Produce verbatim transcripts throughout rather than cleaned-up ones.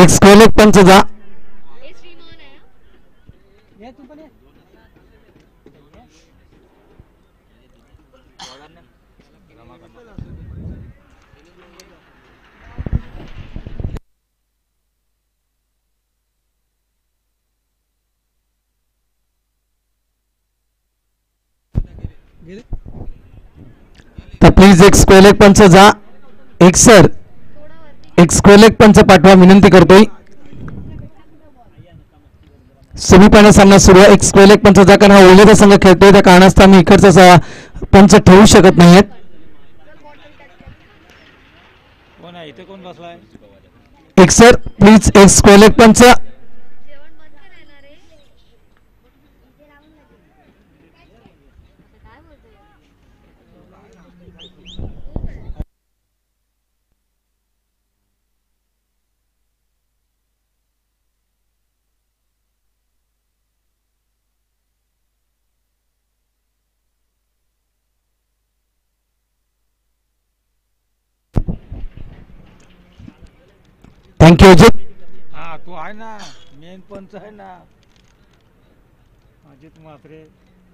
एक square leg पंच जा. तर प्लीज एक स्क्वेअर लेग पंच जा. एक सर एक स्क्वेअर लेग पंच पाठवा विनंती करतोय. सेमीफायनल सामना सुरू आहे. एक स्क्वेअर लेग पंच जा, कारण हा ओलेचा संघ खेळतोय त्या कारणास्तव मी इकडचा पंच ठेवू शकत नाहीयेत. एक सर प्लीज एक square leg punch. Thank you Ajit. हा तू आहे ना, मेन पंच आहे ना अजित म्हात्रे.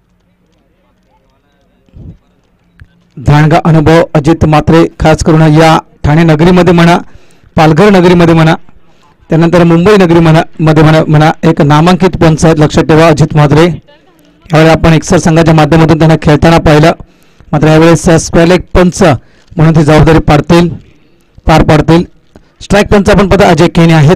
धाणगा अनुभव अजित म्हात्रे, खास करून या ठाणे नगरीमध्ये म्हणा, पालघर नगरीमध्ये म्हणा, त्यानंतर मुंबई नगरी म्हणा मध्ये म्हणा म्हणा एक नामांकित पंच आहेत. लक्षात ठेवा अजित म्हात्रे. यावेळी आपण एक्सर संघाच्या माध्यमातून त्यांना खेळताना पाहिलं, मात्र यावेळेस स्क्वेअर लेग पंच म्हणून ती जबाबदारी पाडतील पार पाडतील. स्ट्राईक पंच आपण पद अजय केने आहेत.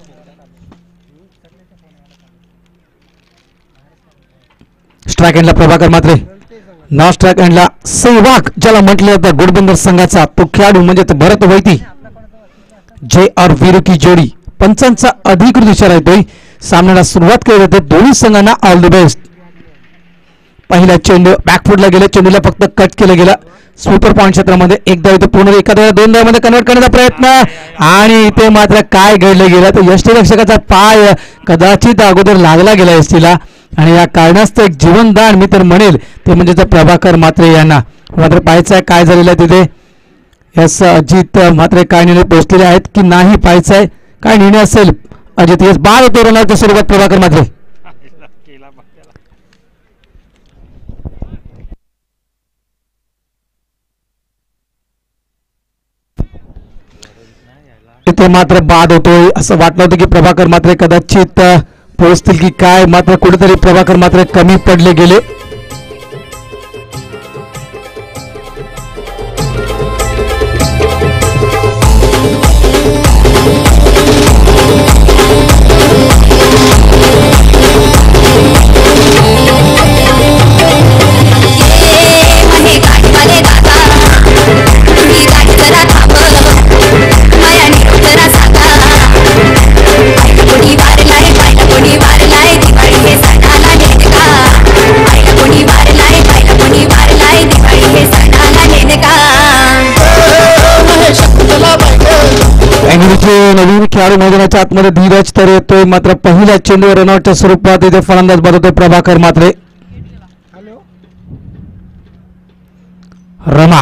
स्ट्राईक एंडला प्रभाकर म्हात्रे, नॉन स्ट्राईक एंडला सेवाग ज्याला म्हटलं जातं घोडबंदर संघाचा तो खेळाडू म्हणजे भरत वैती जे आर विरुकी जोडी. पंचांचा अधिकृत इशारा येतोय. सामन्याला सुरुवात केली जाते. दोन्ही संघांना ऑल द बेस्ट. पहिला चेंडू बॅकफुटला गेला, चेंडूला फक्त कट केलं गेलं. सुपर पॉईंट क्षेत्रामध्ये एकदा इथे पूर्ण एखाद्या दोन धावामध्ये कन्वर्ट करण्याचा प्रयत्न, आणि इथे मात्र काय घडलं गेलं तर यष्टीरक्षकाचा पाय कदाचित अगोदर लागला गेला एसटीला, आणि या कारणास्तव एक जीवनदान मी तर म्हणेल ते म्हणजे प्रभाकर म्हात्रे यांना. मात्र पाहायचं आहे काय झालेलं आहे तिथे. यस अजित म्हात्रे काय निर्णय पोहोचलेले आहेत की नाही पाहायचं आहे, काय निर्णय असेल अजित. यस बार होते रनआउटच्या स्वरूपात प्रभाकर म्हात्रे. इथे मात्र बाद होतोय. असं वाटलं होतं की प्रभाकर म्हात्रे कदाचित पोहोचतील की काय, मात्र कुठेतरी प्रभाकर म्हात्रे कमी पडले गेले. नवीन खेळाडू मैदानाच्या आतमध्ये धीरज तर येतोय, मात्र पहिल्या चेंडू रनआउटच्या स्वरूपात इथे फलंदाज बाद होतोय प्रभाकर म्हात्रे. रमा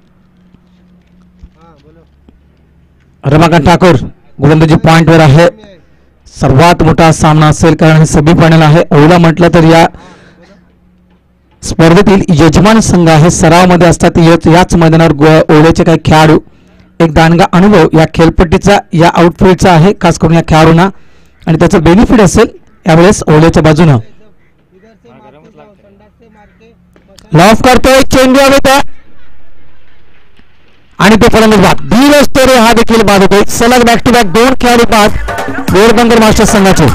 रमाकांत ठाकूर गोलंदाजी पॉइंटवर आहे. सर्वात मोठा सामना असेल कारण हे सेमीफायनल आहे. ओला म्हटलं तर या स्पर्धेतील यजमान संघ आहे. सरावामध्ये असतात याच मैदानावर ओल्याचे काही खेळाडू. एक दांडगा अनुभव या खेळपट्टीचा या आउटफील्डचा आहे खास करून या खेळाडूंना, आणि त्याचं बेनिफिट असेल यावेळेस ओल्याच्या बाजूनं. लॉफ करतोय चेंडू हवेत आणि तो फलंदाज बाद. धीरज तोरे हा देखील बाद होतोय. सलग बॅक टू बॅक दोन खेळाडू बाद घोडबंदर मास्टर्स संघाचे.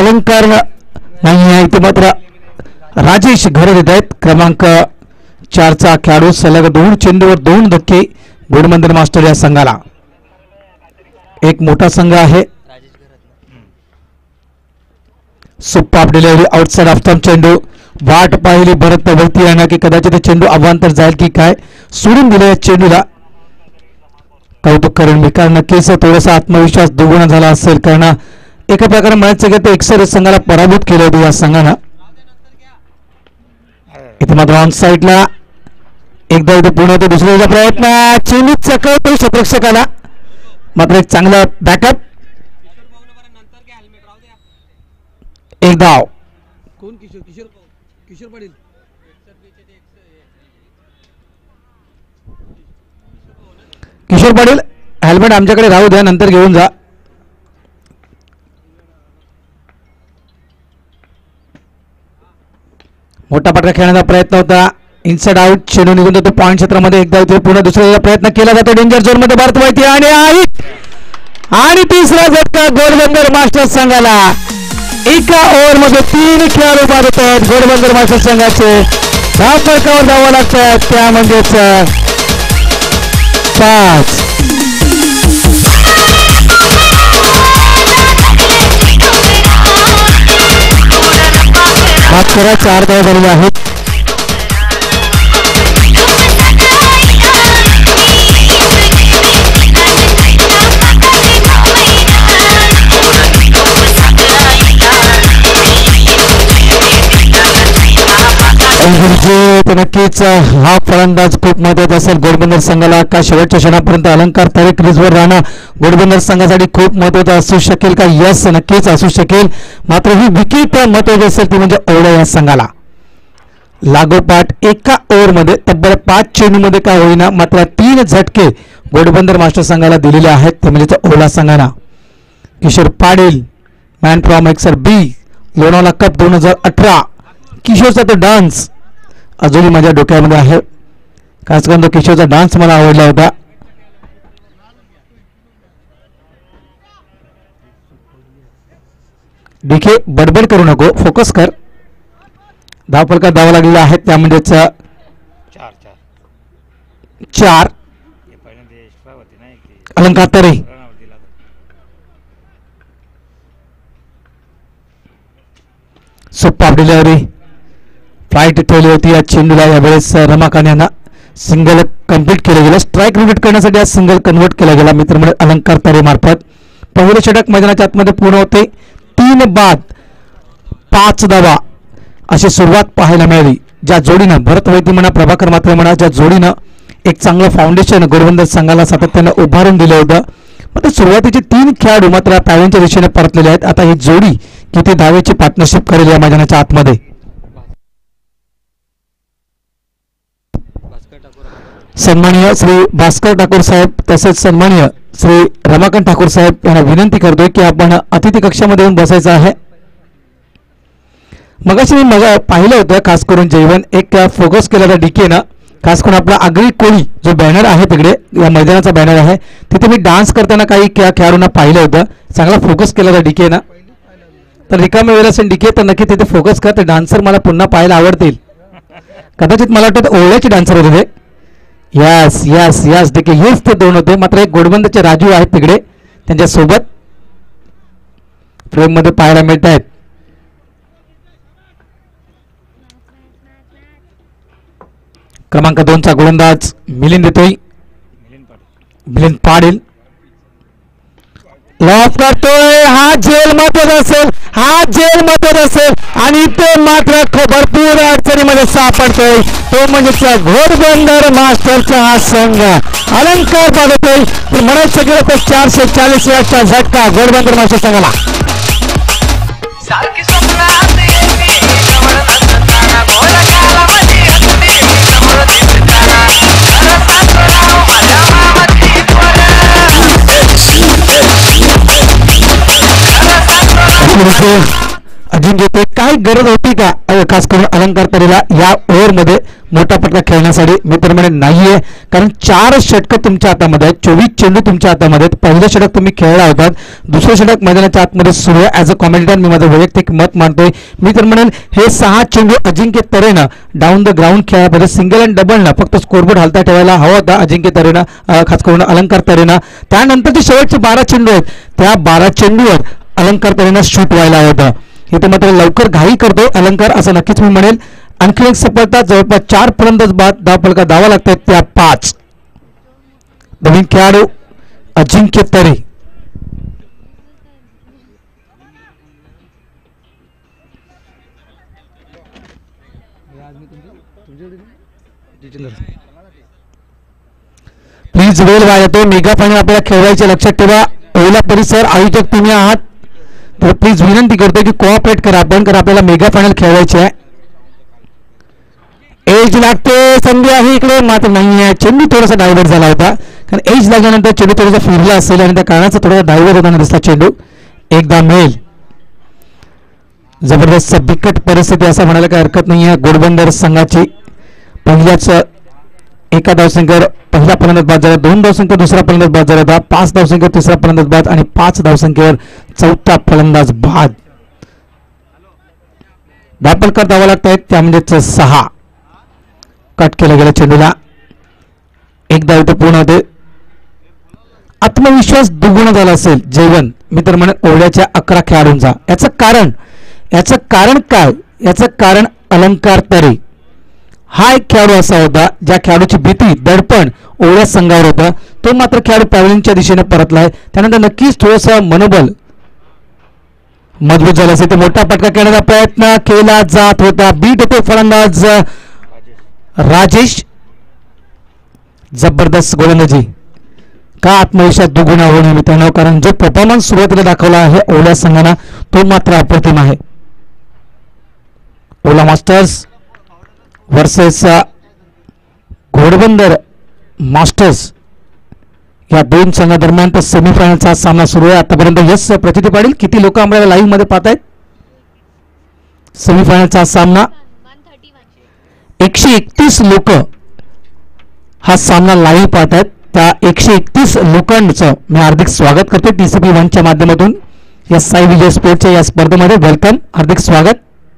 अलंकार नाही आहे इथे मात्र राजेश घरे देत आहेत. क्रमांक चारचा खेळाडू सलग दोन चेंडूवर दोन धक्के घोडबंदर मास्टर या संघाला. एक मोठा संघ आहे. Super delivery outside off stump चेंडू वाट पाहिली भरत वरती येणार की कदाचित चेंडू अवांतर जाईल की काय सोडून दिले या चेंडूला. कौतुक करेन मी कारण नक्कीच थोडासा आत्मविश्वास दुगुणा झाला असेल कारण एका प्रकारे म्हणायचं की ते एकसर संघाला पराभूत केले होते या संघानं. इथे मात्र ऑन साईडला एकदा इथे पूर्ण होते दुसऱ्याचा प्रयत्न चेंडू चकवतो क्षेत्ररक्षकाला मात्र एक चांगला बॅकअप. एक धाव. कोण किशोर किशोर किशोर पाटील किशोर पाटील हेल्मेट आमच्याकडे राहू द्या नंतर घेऊन जा. मोठा पटका खेळण्याचा प्रयत्न होता. इनसाइड आउट चेंडू निघून जातो पॉईंट क्षेत्रामध्ये. एकदा इथे पुन्हा दुसऱ्या प्रयत्न केला जातो डेंजर झोन मध्ये भारत माहिती आणि आणि तिसरा झटका घोडबंदर मास्टर संघाला. एका ओव्हर मध्ये तीन खेळाडू बाद होत आहेत घोडबंदर मास्टर संघाचे. धाव फलकावर धावा लागतात त्या म्हणजेच पाच. माफ करा चार धावा झालेले आहेत. नक्कीच हा फलंदाज खूप महत्वाचा असेल घोडबंदर संघाला. का शेवटच्या क्षणापर्यंत अलंकार तारे क्रीजवर राहणं घोडबंदर संघासाठी खूप महत्वाचं असू शकेल का? यस नक्कीच असू शकेल. मात्र ही विकेट महत्वाची असेल ती म्हणजे ओढा या संघाला. लागोपाठ एका ओव्हरमध्ये तब्बल पाच चेंडूमध्ये काय होईना मात्र तीन झटके घोडबंदर मास्टर संघाला दिलेले आहेत ते म्हणजे ओढा संघाला. किशोर पाटील मॅन फ्रॉम एक्सर बी लोणावळा कप दोन हजार अठरा. किशोरचा तो डान्स अजूनही माझ्या डोक्यामध्ये आहे. खास करून तो किशोरचा डान्स मला आवडला होता. डीके बडबड करू नको फोकस कर. धाव फलकात धावा लागलेला आहे त्या म्हणजेच चार चार चार. हे पहिल्यांदा एक्स्ट्रा होती नाही की अलंकार तारे रनावर दिला होता. सुपर डिलिव्हरी फ्लाईट ठेवली होती या चेंडूला. यावेळेस रमाकांत यांना सिंगल कम्प्लीट केलं गेलं. स्ट्राईक रिपीट करण्यासाठी आज सिंगल कन्वर्ट केला गेला मित्रमंडळ अलंकार तारे मार्फत. पहिले षटक मैदानाच्या आतमध्ये पूर्ण होते. तीन बाद पाच धावा अशी सुरुवात पाहायला मिळाली. ज्या जोडीनं भरत वैद्य म्हणा प्रभाकर मात्रे म्हणा ज्या जोडीनं एक चांगलं फाउंडेशन घोडबंदर संघाला सातत्यानं उभारून दिलं होतं. मात्र सुरुवातीचे तीन खेळाडू मात्र पॅव्हलियनच्या दिशेने परतलेले आहेत. आता ही जोडी किती धावेची पार्टनरशिप करेल या मैदानाच्या आतमध्ये. सन्माननीय श्री भास्कर ठाकूर साहेब तसेच सन्माननीय श्री रमाकांत ठाकूर साहेब यांना विनंती करतोय की आपण अतिथी कक्षामध्ये येऊन बसायचं आहे. मगाशी मी मग पाहिलं होतं खास करून जेवण एक फोकस केला होता डीकेनं. खास करून आपला आगरी कोळी जो बॅनर आहे तिकडे या मैदानाचा बॅनर आहे तिथे मी डान्स करताना काही खेळाडूंना पाहिलं होतं. चांगला फोकस केला होता डीकेनं. तर रिकाम्या वेळेला असेल डीके तर नक्की तिथे फोकस कर. ते डान्सर मला पुन्हा पाहायला आवडतील. कदाचित मला वाटतं ओळ्याचे डान्सर होते ते. यस यस यस डीके हेच ते दोन होते. मात्र एक घोडबंदरचे राजू आहेत तिकडे त्यांच्या सोबत फ्रेम मध्ये पाहायला मिळत आहेत. क्रमांक दोनचा गोलंदाज मिलिंद देतोय. मिलिंद पाटील मिलिंद पाटील लॉफ करतोय. हा जेल मध्येच असेल हा जेल मध्येच असेल आणि ते मात्र भरपूर अडचणीमध्ये सापडतोय. तो म्हणजे घोडबंदर मास्टरचा हा संघ अलंकार पाहतोय. पण म्हणायचं गेलं तर चारशे चाळीस याचा झटका घोडबंदर मास्टर संघाला. अजिंक्य काय गरज होती का? खास करून अलंकार तरेला या ओव्हरमध्ये मोठा पटका खेळण्यासाठी मी तर म्हणेन नाहीये, कारण चार षटकं तुमच्या हातामध्ये आहेत, चोवीस चेंडू तुमच्या हातामध्ये आहेत. पहिलं षटक तुम्ही खेळला होतात, दुसरं षटक मैदानाच्या आतमध्ये सुरू आहे. ॲज अ कॉमेंटेटर मी माझं वैयक्तिक मत मानतोय. मी तर म्हणेन हे सहा चेंडू अजिंक्य तरेनं डाऊन द ग्राउंड खेळामध्ये सिंगल अँड डबलनं फक्त स्कोरबोर्ड हलता ठेवायला हवा होता अजिंक्य तरेनं, खास करून अलंकार तरेनं. त्यानंतर जे शेवटचे बारा चेंडू आहेत त्या बारा चेंडूवर अलंकार तरेनं शूट व्हायला होतं. इथे मात्र लवकर घाई करतोय अलंकार असं नक्कीच मी म्हणेल. आणखी एक सफलता, जवळपास चार फलंदाज बाद धाव फलका धावा लागतात त्या पाच. नवीन खेळाडू अजिंक्य तरे. प्लीज वेळ वाढतो. मेगा फायनल आपल्याला खेळवायचे, लक्षात ठेवा. ओला परिसर आयोजक तुम्ही आहात, तर प्लीज विनंती करतोय की कोऑपरेट करा आपण, कारण आपल्याला मेगा फायनल खेळवायचे आहे. एज लागते, संधी आहे इकडे, मात्र नाही आहे. चेंडू थोडासा डायव्हर्ट झाला होता, कारण एज लागल्यानंतर चेंडू थोडासा फिरला असेल आणि त्या कारणाचा थोडासा डायव्हर्ट होताना दिसला चेंडू. एकदा मिळेल. जबरदस्त बिकट परिस्थिती असं म्हणायला काही हरकत नाही आहे. घोडबंदर संघाची पहिल्याच एका धावसंख्येवर पहिला फलंदाज बाद झाला, दोन धावसंख्येवर दुसरा फलंदाज बाद झाला होता, पाच धावसंख्येवर तिसरा फलंदाज बाद आणि पाच धावसंख्येवर चौथा फलंदाज बाद. धापलकर धावा लागत आहेत, त्या म्हणजेच सहा. कट केलं गेलं चेंडूला. एकदा इथं पूर्ण होते. आत्मविश्वास दुगुण झाला असेल जेवण मी तर म्हणेन ओढ्याच्या अकरा खेळाडूंचा. याचं कारण याचं कारण काय? याचं कारण अलंकार तरे हा एक खेळाडू असा होता ज्या खेळाडूची भीती दडपण ओढ्या संघावर होता. तो मात्र खेळाडू पॅव्हलियनच्या दिशेने परतलाय. त्यानंतर नक्कीच थोडंसं मनोबल मजबूत झालं असेल. तर मोठा फटका खेळण्याचा प्रयत्न केला जात होता. बीट होतो फलंदाज राजेश. जबरदस्त गोलंदाजी. का आत्मविश्वास दुगुणा होणे मित्रांनो, कारण जो परफॉर्मन्स सुरुवातीला दाखवला आहे ओला संघानं तो मात्र अप्रतिम आहे. Ola masters versus Ghodbunder masters या दोन संघादरम्यान तर सेमीफायनलचा सामना सुरू आहे. आतापर्यंत यस प्रचिती पाटील, किती लोक आम्हाला लाईव्ह मध्ये पाहत आहेत? सेमीफायनलचा सामना एकशे एकतीस लोक हा सामना लाईव्ह पाहत आहेत. त्या एकशे एकतीस लोकांचं मी हार्दिक स्वागत करतो टीसीपी वनच्या माध्यमातून या साई विजय स्पोर्टच्या या स्पर्धेमध्ये. वेलकम, हार्दिक स्वागत.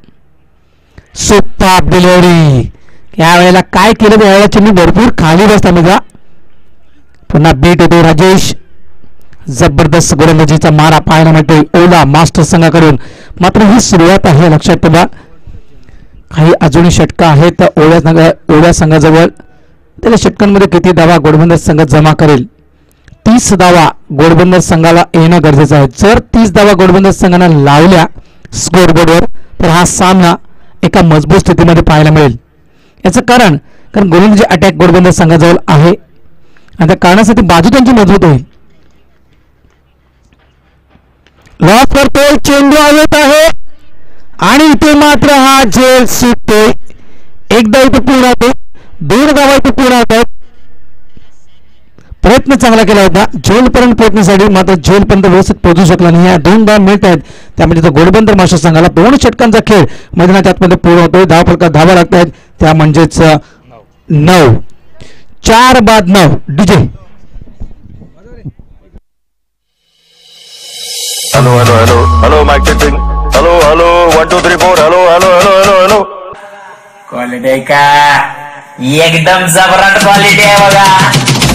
सुपर डिलिव्हरी यावेळेला काय केलं त्यावेळेला चेंडू भरपूर खाली बसला मित्रा. पुन्हा बीट होतो राजेश. जबरदस्त गोलंदाजीचा मारा पाहायला मिळतोय ओला मास्टर संघाकडून. मात्र ही सुरुवात आहे, लक्षात ठेवा. काही अजूनही षटका आहेत ओढ्या संघ ओढ्या संघाजवळ. त्याच्या षटकांमध्ये किती धावा घोडबंदर संघ जमा करेल? तीस धावा घोडबंदर संघाला येणं गरजेचं आहे. जर तीस धावा घोडबंदर संघानं लावल्या स्कोरबोर्डवर तर हा सामना एका मजबूत स्थितीमध्ये पाहायला मिळेल. याचं कारण कारण गोलंदाजी अटॅक घोडबंदर संघाजवळ आहे आणि त्या कारणासाठी बाजू त्यांची मजबूत होईल. लॉस करतोय, चेंडू हवेत आहे आणि इथे मात्र हा झेल सुटतोय. एकदा इथे पूर्ण होते, दोन धावा इथे पूर्ण होतात. प्रयत्न चांगला केला होता झोलपर्यंत पोहोचण्यासाठी, मात्र झोलपर्यंत व्यवस्थित पोहोचू शकला नाही. या दोन धावा मिळत आहेत, त्यामध्ये तो घोडबंदर मास्टर संघाला दोन षटकांचा खेळ मैदानाच्या आतमध्ये पूर्ण होतोय. धावा फलका धावा लागत आहेत, त्या म्हणजेच नऊ. चार बाद नऊ. DJ hello hello hello hello mike testing. Hello hello one two three four. Hello hello hello hello hello. Quality आहे का? एकदम जबरदस्त क्वालिटी आहे बघा.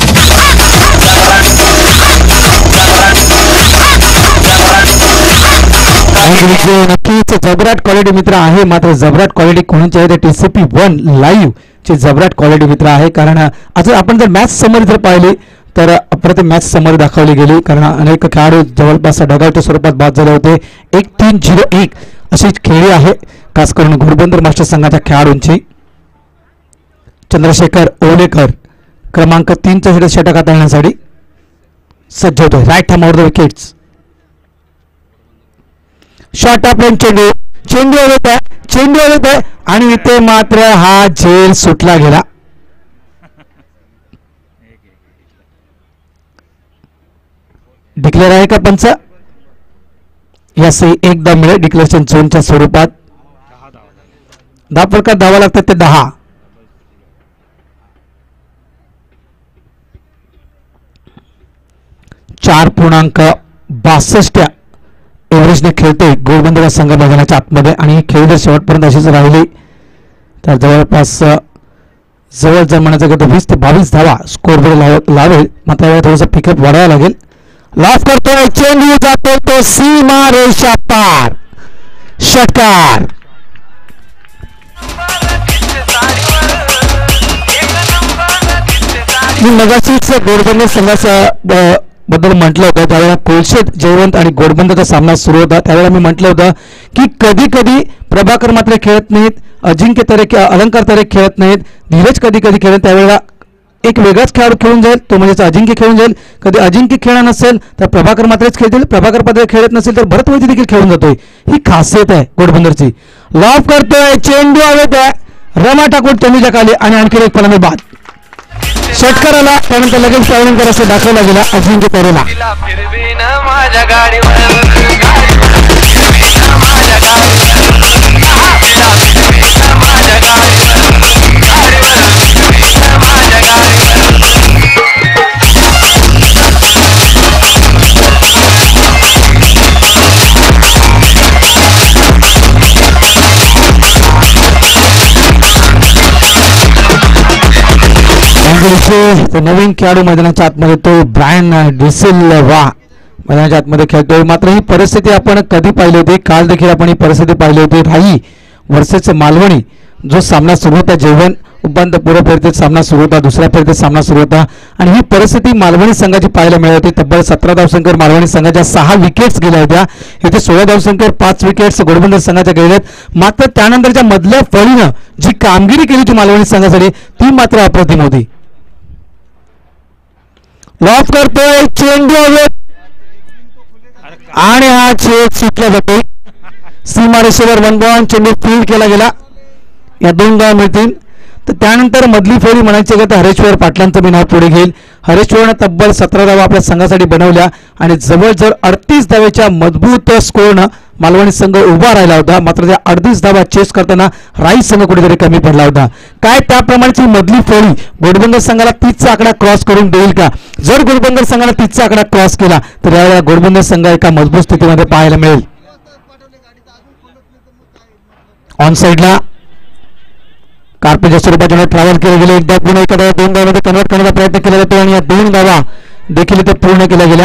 नक्कीच जबराट क्वालिटी मित्र आहे. मात्र जबराट क्वालिटी कोणाची आहे? टीसीपी वन लाईव्ह चे जबराट क्वालिटी मित्र आहे. कारण आज आपण जर मॅच समरी जर पाहिली तर अप्रतिम मॅच समरी दाखवली गेली, कारण अनेक खेळाडू जवळपास ढगाळच्या स्वरूपात बाद झाले होते. एक तीन झिरो एक अशी खेळी आहे खास करून घोडबंदर मास्टर संघाच्या खेळाडूंची. चंद्रशेखर ओलेकर क्रमांक तीनचा षटक हाताळण्यासाठी सज्ज होतोय. Right arm over the wickets. Short of range चेंडू चेंडू येत आहे चेंडू येत आहे आणि इथे मात्र हा झेल सुटला गेला. डिक्लेअर आहे का पंच? यस, एकदा मिळेल डिक्लेरेशन झोनच्या स्वरूपात. दहा फलकात धावा लागतात ते दहा. चार पूर्णांक बासष्ट एव्हरेजने खेळतोय गोलबंदर संघ मैदानाच्या आतमध्ये आणि खेळ जर शेवटपर्यंत अशीच राहिली तर जवळपास जवळ जर म्हणायचं गेलं तर वीस ते बावीस धावा स्कोरवर लाव लावेल मात्र यावेळी थोडंसं पिकअप वाढावं लागेल. लाफ करतोय चेंडू जातो तो सीमा रेषा पार. षटकार. मी मगाशीच गोडबंदर संघाचा बद्दल म्हटलं होतं त्यावेळेला कोलशेत जयवंत आणि गोडबंदरचा सामना सुरू होता त्यावेळेला मी म्हटलं होतं की कधी कधी प्रभाकर मात्र खेळत नाहीत, अजिंक्य तरे अलंकार तरे खेळत नाहीत, धीरज कधी कधी खेळत. त्यावेळेला एक वेगळाच खेळाडू खेळून जाईल तो म्हणजे अजिंक्य खेळून जाईल. कधी अजिंक्य खेळणार नसेल तर प्रभाकर मात्रच खेळतील, प्रभाकर मात्र खेळत नसेल तर भरत वैद्य देखील खेळून जातोय. ही खासियत आहे गोडबंदरची. लॉफ करतोय चेंडू हवेत आहे रमा टाकून चेंडूच्या खाली आणि आणखी एक फलंदाज बाद. षटकाराला त्यानंतर लगेच पावलं कर असं दाखवला गेला अजिंक्य तरेला. तो नवीन खेळाडू मैदानाच्या आतमध्ये तो ब्रायन डिसिल्वा मैदानाच्या आतमध्ये खेळतोय. मात्र ही परिस्थिती आपण कधी पाहिली होती, काल देखील आपण ही परिस्थिती पाहिली होती. राही वर्सेस मालवणी जो सामना सुरू होता, जेवण उपांत्यपूर्व फेरीत सामना सुरू होता, दुसऱ्या फेरीत सामना सुरू होता आणि ही परिस्थिती मालवणी संघाची पाहायला मिळत होती. तब्बल सतरा धावसंख्येवर मालवणी संघाच्या सहा विकेट्स गेल्या होत्या. इथे सोळा धावसंख्येवर पाच विकेट्स गोडबंदर संघाच्या गेल्यात. मात्र त्यानंतरच्या मधल्या फळीनं जी कामगिरी केली होती मालवणी संघासाठी ती मात्र अप्रतिम होती. लॉफ करतोय चेंडू आणि हा चेंडू सुटला जातो सीमारेषेवर. वन बॉल चेंडू फील्ड केला गेला. या दोन धावा मिळतील. तर त्यानंतर मधली फेरी म्हणायची गेलं तर हरेश्वर पाटलांचं मी नाव पुढे घेईल. हरेश्वरनं तब्बल सतरा धावा आपल्या संघासाठी बनवल्या आणि जवळजवळ अडतीस धावेच्या मजबूत स्कोरनं मालवणी संघ उभा राहिला होता. मात्र त्या अडतीस धावा चेस करताना राई संघ कुठेतरी कमी पडला होता. काय त्याप्रमाणेची मधली फेरी गोडबंदर संघाला तीसचा आकडा क्रॉस करून देईल का? जर गोडबंदर संघाला तीसचा आकडा क्रॉस केला तर यावेळेला गोडबंदर संघ एका मजबूत स्थितीमध्ये पाहायला मिळेल. ऑन साइडला कार्पेटच्या स्वरूपात ट्रॅव्हल केले गेले. एकदा पुन्हा एका धावा दोन धावामध्ये कन्वर्ट करण्याचा प्रयत्न केला जातो आणि या दोन धावा देखील इथे पूर्ण केल्या गेल्या.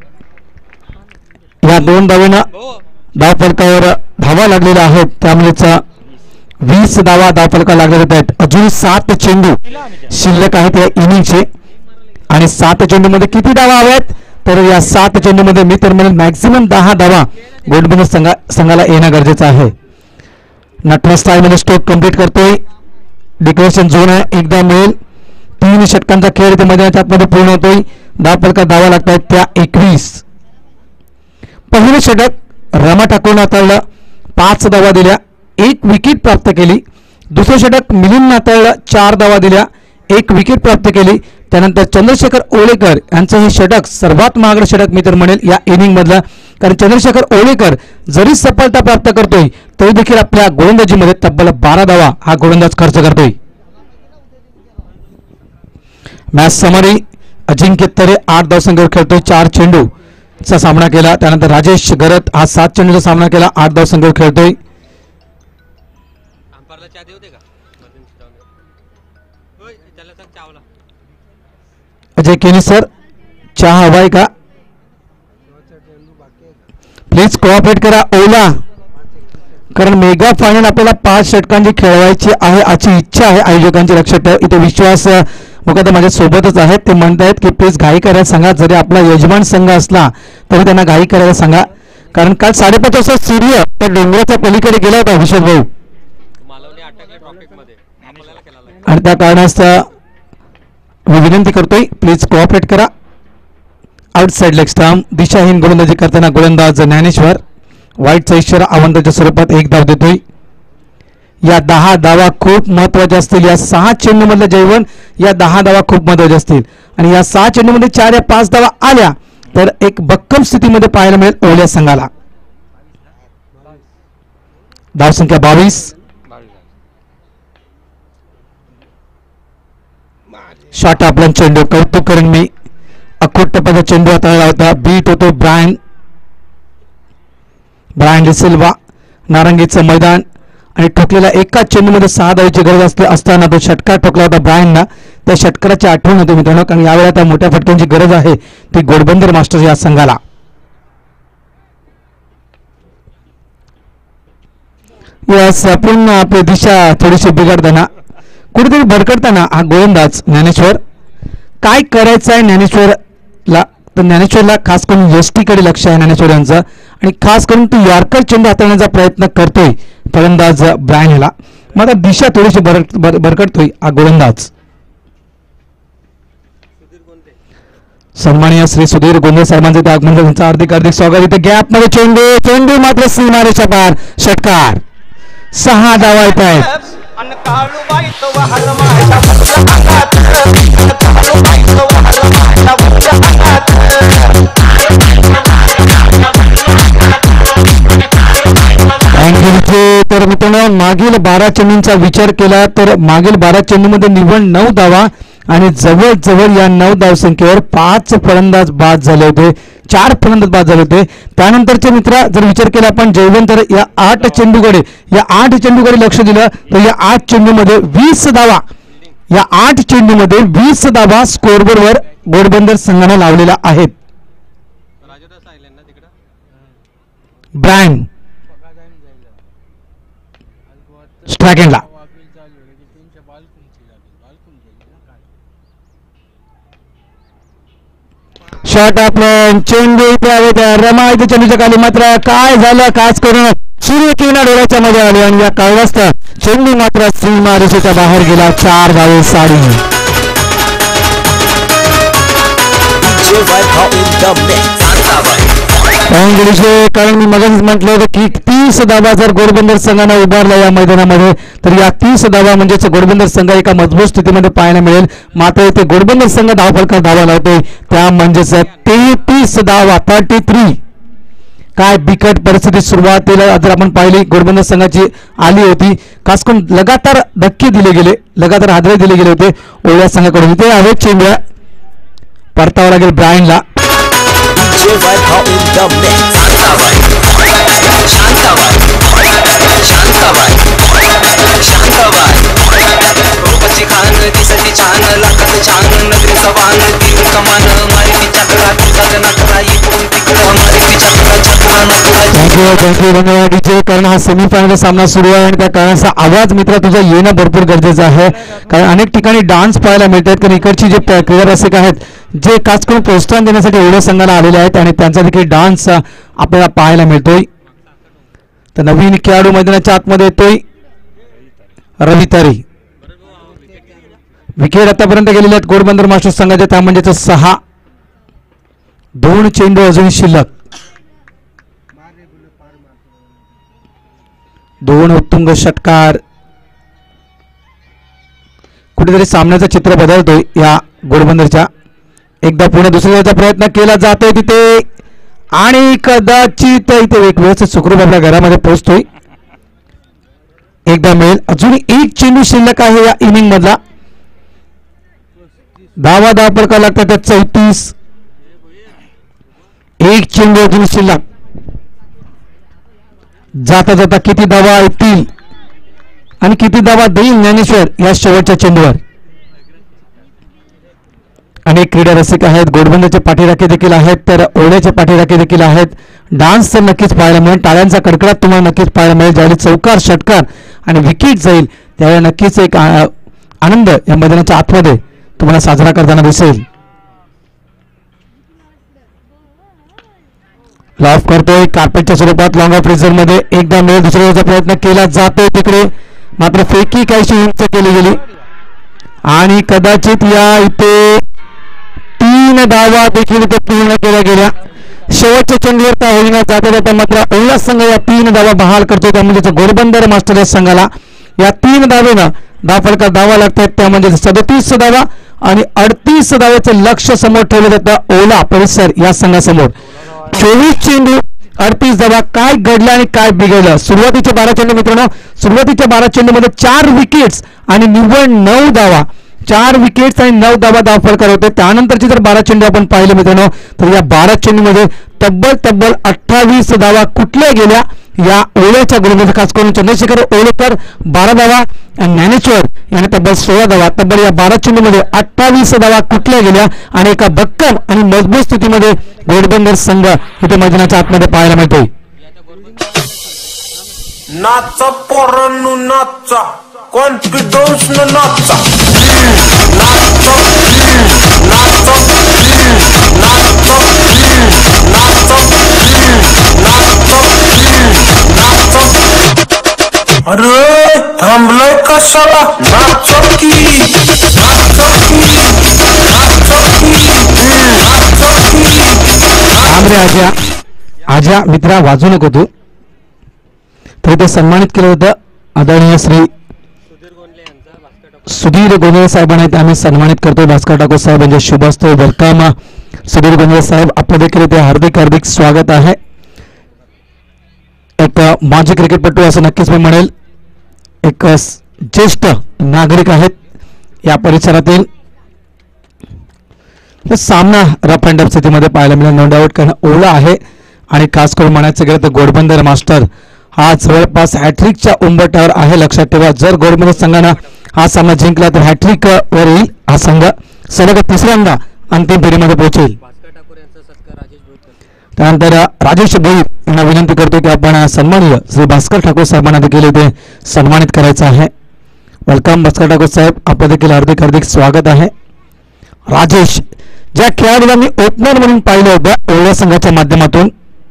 या दोन धावेनं धावफलकावर धावा लागलेल्या आहेत त्यामुळेच वीस धावा धावफलका लागले जात आहेत. अजून सात चेंडू शिल्लक आहेत या इनिंगचे आणि सात चेंडूमध्ये किती धावा हव्यात तर या सात चेंडूमध्ये मी तर म्हणेन मॅक्झिमम दहा धावा गोडबंदर संघा संघाला येणं गरजेचं आहे. नटराज स्टाईलमध्ये स्ट्रोक कंप्लीट करतोय. डिक्लेरेशन झोन आहे एकदा मिळेल. तीन षटकांचा खेळ इथे मैदानाच्या आतमध्ये पूर्ण होतोय. दहा फलका धावा लागतात त्या एकवीस. पहिले षटक रमा ठाकूरनं हाताळलं, पाच धावा दिल्या, एक विकेट प्राप्त केली. दुसरं षटक मिलिंद हाताळलं, चार धावा दिल्या, एक विकेट प्राप्त केली. त्यानंतर चंद्रशेखर ओळेकर यांचं हे षटक सर्वात महागडं षटक मी तर म्हणेल या इनिंग मधलं. कारण चंद्रशेखर ओळेकर जरी सफलता प्राप्त करतोय तरी देखील आपल्या गोलंदाजीमध्ये तब्बल बारा धावा हा गोलंदाज खर्च करतोय. मॅच समरी अजिंक्य तरे आठ धावसंख्येवर खेळतोय, चार चेंडूचा सामना केला. त्यानंतर राजेश गरत हा सात चेंडूचा सामना केला, आठ धावसंख्येवर खेळतोय. अजय केनी सर चहा हवाय का? प्लीज कोऑपरेट करा ओला, कारण मेगा फायनल आपल्याला पाच षटकांची खेळवायची आहे अशी इच्छा आहे आयोजकांची. लक्षात ठेवा इथे विश्वास मुखात माझ्या सोबतच आहेत. ते म्हणतायत की प्लीज घाई करायला सांगा. जरी आपला यजमान संघ असला तरी त्यांना घाई करायला सांगा, कारण काल साडेपाच वाजता सूर्य त्या डोंगराच्या पलीकडे गेला होता अभिषेक भाऊ आणि त्या कारणास्तव मी विनंती करतोय प्लीज कोऑपरेट करा. आउटसाइड लेग स्टंप दिशाहीन गोलंदाजी करताना गोलंदाज ज्ञानेश्वर वाईटचा इशारा आव्हानाच्या स्वरूपात एक धाव देतोय. या दहा धावा खूप महत्वाच्या असतील. या सहा चेंडू मधल्या जयवण या दहा धावा खूप महत्वाच्या असतील आणि या सहा चेंडू मध्ये चार या पाच धावा आल्या तर एक भक्कम स्थितीमध्ये पाहायला मिळेल ओल्या संघाला. धावसंख्या बावीस. शॉट आपला चेंडू कौतुक करेन मी. अखोट टप्प्याचा चेंडू हाताळला होता. बीट होतो ब्रायन ब्रायन डिसिल्वा. नारंगीचं मैदान आणि ठोकलेला एकाच चेंडूमध्ये सहा धावेची गरज असते असताना तो षटकार ठोकला होता ब्रायनना. त्या षटकाराची आठवण होते मित्रांनो, कारण यावेळेला त्या मोठ्या फटक्यांची गरज आहे ती घोडबंदर मास्टर्स या संघाला. यस पुन्हा आपली दिशा थोडीशी बिघडताना कुठेतरी भरकडताना हा गोलंदाज ज्ञानेश्वर. काय करायचं आहे ज्ञानेश्वरला, तर ज्ञानेश्वरला खास करून यष्टीकडे लक्ष आहे ज्ञानेश्वर यांचं आणि खास करून तो यॉर्कर चेंडू हाताळण्याचा प्रयत्न करतोय फलंदाज ब्रायन ह्याला. मग आता दिशा थोडीशी भर भरकडतोय हा गोलंदाज. सन्माननीय श्री सुधीर गोंधळे साहेबांचे ते आगमन त्यांचं हार्दिक हार्दिक स्वागत. इथे गॅप मध्ये चेंडू चेंडू मात्र सीमारेषा पार. षटकार. सहा धावा येत आहेत. तर मित्रांनो मागील बारा चेंडूंचा विचार केला तर मागील बारा चेंडूमध्ये निव्वळ नऊ धावा आणि जवळजवळ या नऊ धावसंख्येवर पाच फलंदाज बाद झाले होते. चार फलंदाज बाद झाले होते. त्यानंतरचे मित्र जर विचार केला आपण जयवंत तर या आठ चेंडूकडे या आठ चेंडूकडे लक्ष दिलं तर या आठ चेंडूमध्ये वीस धावा या आठ चेंडूमध्ये वीस धावा स्कोरबोर्डवर घोडबंदर संघाने लावलेल्या आहेत. ब्रायन स्ट्राइक एंडला. शॉट आपलं चेंडू रमा इथे चेंडूच्या खाली मात्र काय झालं खास करून सूर्यकिरणा डोळ्याच्या मध्ये आली आणि या काळवास्ता चेंडू मात्र सीमारेषेच्या बाहेर गेला. चार धावे साडी. कारण मी मगाच म्हटलं होतं की तीस धावा जर घोडबंदर संघाने उभारला या मैदानामध्ये तर या तीस धावा म्हणजेच घोडबंदर संघ एका मजबूत स्थितीमध्ये पाहायला मिळेल. मात्र ते घोडबंदर संघ धावफलकात धावा लावतोय त्या म्हणजेच तेहतीस धावा थर्टी थ्री. काय बिकट परिस्थिती सुरुवातीला जर आपण पाहिली घोडबंदर संघाची आली होती. खास करून लगातार धक्के दिले गेले लगातार हादरे दिले गेले होते ओळ्या संघाकडून. इथे आहे चेंडू परतावा लागेल ब्रायनला. कारण हा सेमीफायनल सामना सुरू आहे आणि त्या कारणाचा आवाज मित्र तुझा येणं भरपूर गरजेचं आहे. कारण अनेक ठिकाणी डान्स पाहायला मिळतात कारण इकडची जे क्रीडा रसिक आहेत जे खास करून प्रोत्साहन देण्यासाठी एवढ्या संघाला आलेले आहेत आणि त्यांचा देखील डान्स आपल्याला पाहायला मिळतोय. तर नवीन खेळाडू मैदानाच्या आतमध्ये येतोय रवी तारी. विकेट आतापर्यंत गेलेले आहेत घोडबंदर मास्टर्स संघाचे त्या म्हणजेच सहा. दोन चेंडू अजून शिल्लक. दोन उत्तुंग षटकार. कुठेतरी सामन्याचं चित्र बदलतोय या घोडबंदरच्या. एकदा पुन्हा दुसऱ्याचा प्रयत्न केला जातोय तिथे आणि कदाचित इथे एक वेळेस सुखरूप आपल्या घरामध्ये पोहोचतोय. एकदा मिळेल. अजून एक चेंडू शिल्लक आहे या इनिंग मधला. धावा धाव प्रकार लागतात त्या चौतीस. एक चेंडू अजून शिल्लक. जाता जाता किती धावा येतील आणि किती धावा देईल ज्ञानेश्वर या शेवटच्या चेंडूवर. अनेक क्रीडा रसिक आहेत घोडबंदरचे पाठीराखे देखील आहेत तर ओढ्याचे पाठीराखे देखील आहेत. डान्स तर नक्कीच पाहायला मिळेल. टाळ्यांचा कडकडाट तुम्हाला नक्कीच पाहायला मिळेल. ज्यावेळी चौकार षटकार आणि विकेट जाईल त्यावेळी नक्कीच एक आनंद या मैदानाच्या आतमध्ये तुम्हाला साजरा करताना दिसेल. लॉफ करतोय कार्पेटच्या स्वरूपात लॉंग ऑफ रेझर मध्ये. एकदा मिळेल दुसऱ्याचा प्रयत्न केला जातोय तिकडे मात्र फेकी काहीशी उंच केली गेली आणि कदाचित या इथे तीन धावा देखील इथे पूर्ण केल्या गेल्या. शेवटच्या चेंडूवर त्या होईना जाता जाता मात्र उल्हास संघ या तीन धावा बहाल करतो त्या म्हणजे घोडबंदर मास्टर संघाला या तीन धावेनं धावफलकात धावा लागतात त्या म्हणजे सदतीस धावा आणि अडतीस धावेचं लक्ष समोर ठेवलं जातं ओला परिसर या संघासमोर. चोवीस चेंडू अडतीस धावा. काय घडलं आणि काय बिघडलं. सुरुवातीचे बारा चेंडू मित्रांनो सुरुवातीच्या बारा चेंडूमध्ये चार विकेट्स आणि निव्वळ नऊ धावा. चार विकेट्स आणि नऊ धावा धाव फलक होते. त्यानंतरची जर बारा चेंडू आपण पाहिले मित्रांनो तर या बारा चेंडूमध्ये तब्बल तब्बल अठ्ठावीस धावा कुठल्या गेल्या या ओळ्याच्या गोलंदाज खास करून चंद्रशेखर ओळेकर बारा धावा आणि ज्ञानेश्वर याने तब्बल सोळा धावा. तब्बल या बारा चेंडूमध्ये अठ्ठावीस धावा कुठल्या गेल्या आणि एका भक्कम आणि मजबूत स्थितीमध्ये घोडबंदर संघ इथे मैदानाच्या आतमध्ये पाहायला मिळतोय. नाचा पोरांनो नाचा कॉन्फिडन्स न नाचा नाचा नाचा नाचा अरे थांबलोय कशाला नाचा की नाचा की नाचा की नाचा की आमरे आज्या आज्या मित्रा वाजू नको तू. तर ते सन्मानित केलं होतं आदरणीय श्री सुधीर गोंधळे साहेबांना ते आम्ही सन्मानित करतोय. भास्कर ठाकूर साहेब यांचे शुभ असतो. वेलकम सुधीर गोंधळे साहेब, आपलं देखील ते हार्दिक हार्दिक स्वागत आहे. एक माजी क्रिकेटपटू असं नक्कीच मी म्हणेल, एक ज्येष्ठ नागरिक आहेत या परिसरातील. सामना रफ अँड टफ स्थितीमध्ये पाहायला मिळेल. नो डाऊट कारण ओला आहे आणि खास करून म्हणायचं गेलं तर घोडबंदर मास्टर हा जवळपास हॅट्रिकच्या उंबरठ्यावर आहे. लक्षात ठेवा, जर घोडबंदर संघानं हा सामना जिंकला तर हॅट्रिक वर येईल. हा संघ सलग तिसऱ्यांदा अंतिम फेरीमध्ये पोहोचेल. त्यानंतर राजेश भोईर यांना विनंती करतो की आपण सन्माननीय श्री भास्कर ठाकूर साहेबांना देखील इथे सन्मानित करायचं आहे. वेलकम भास्कर ठाकूर साहेब, आपलं देखील हार्दिक हार्दिक स्वागत आहे. राजेश ज्या खेळाडूला मी ओपनर म्हणून पाहिलं होतं ओळ्या संघाच्या माध्यमातून,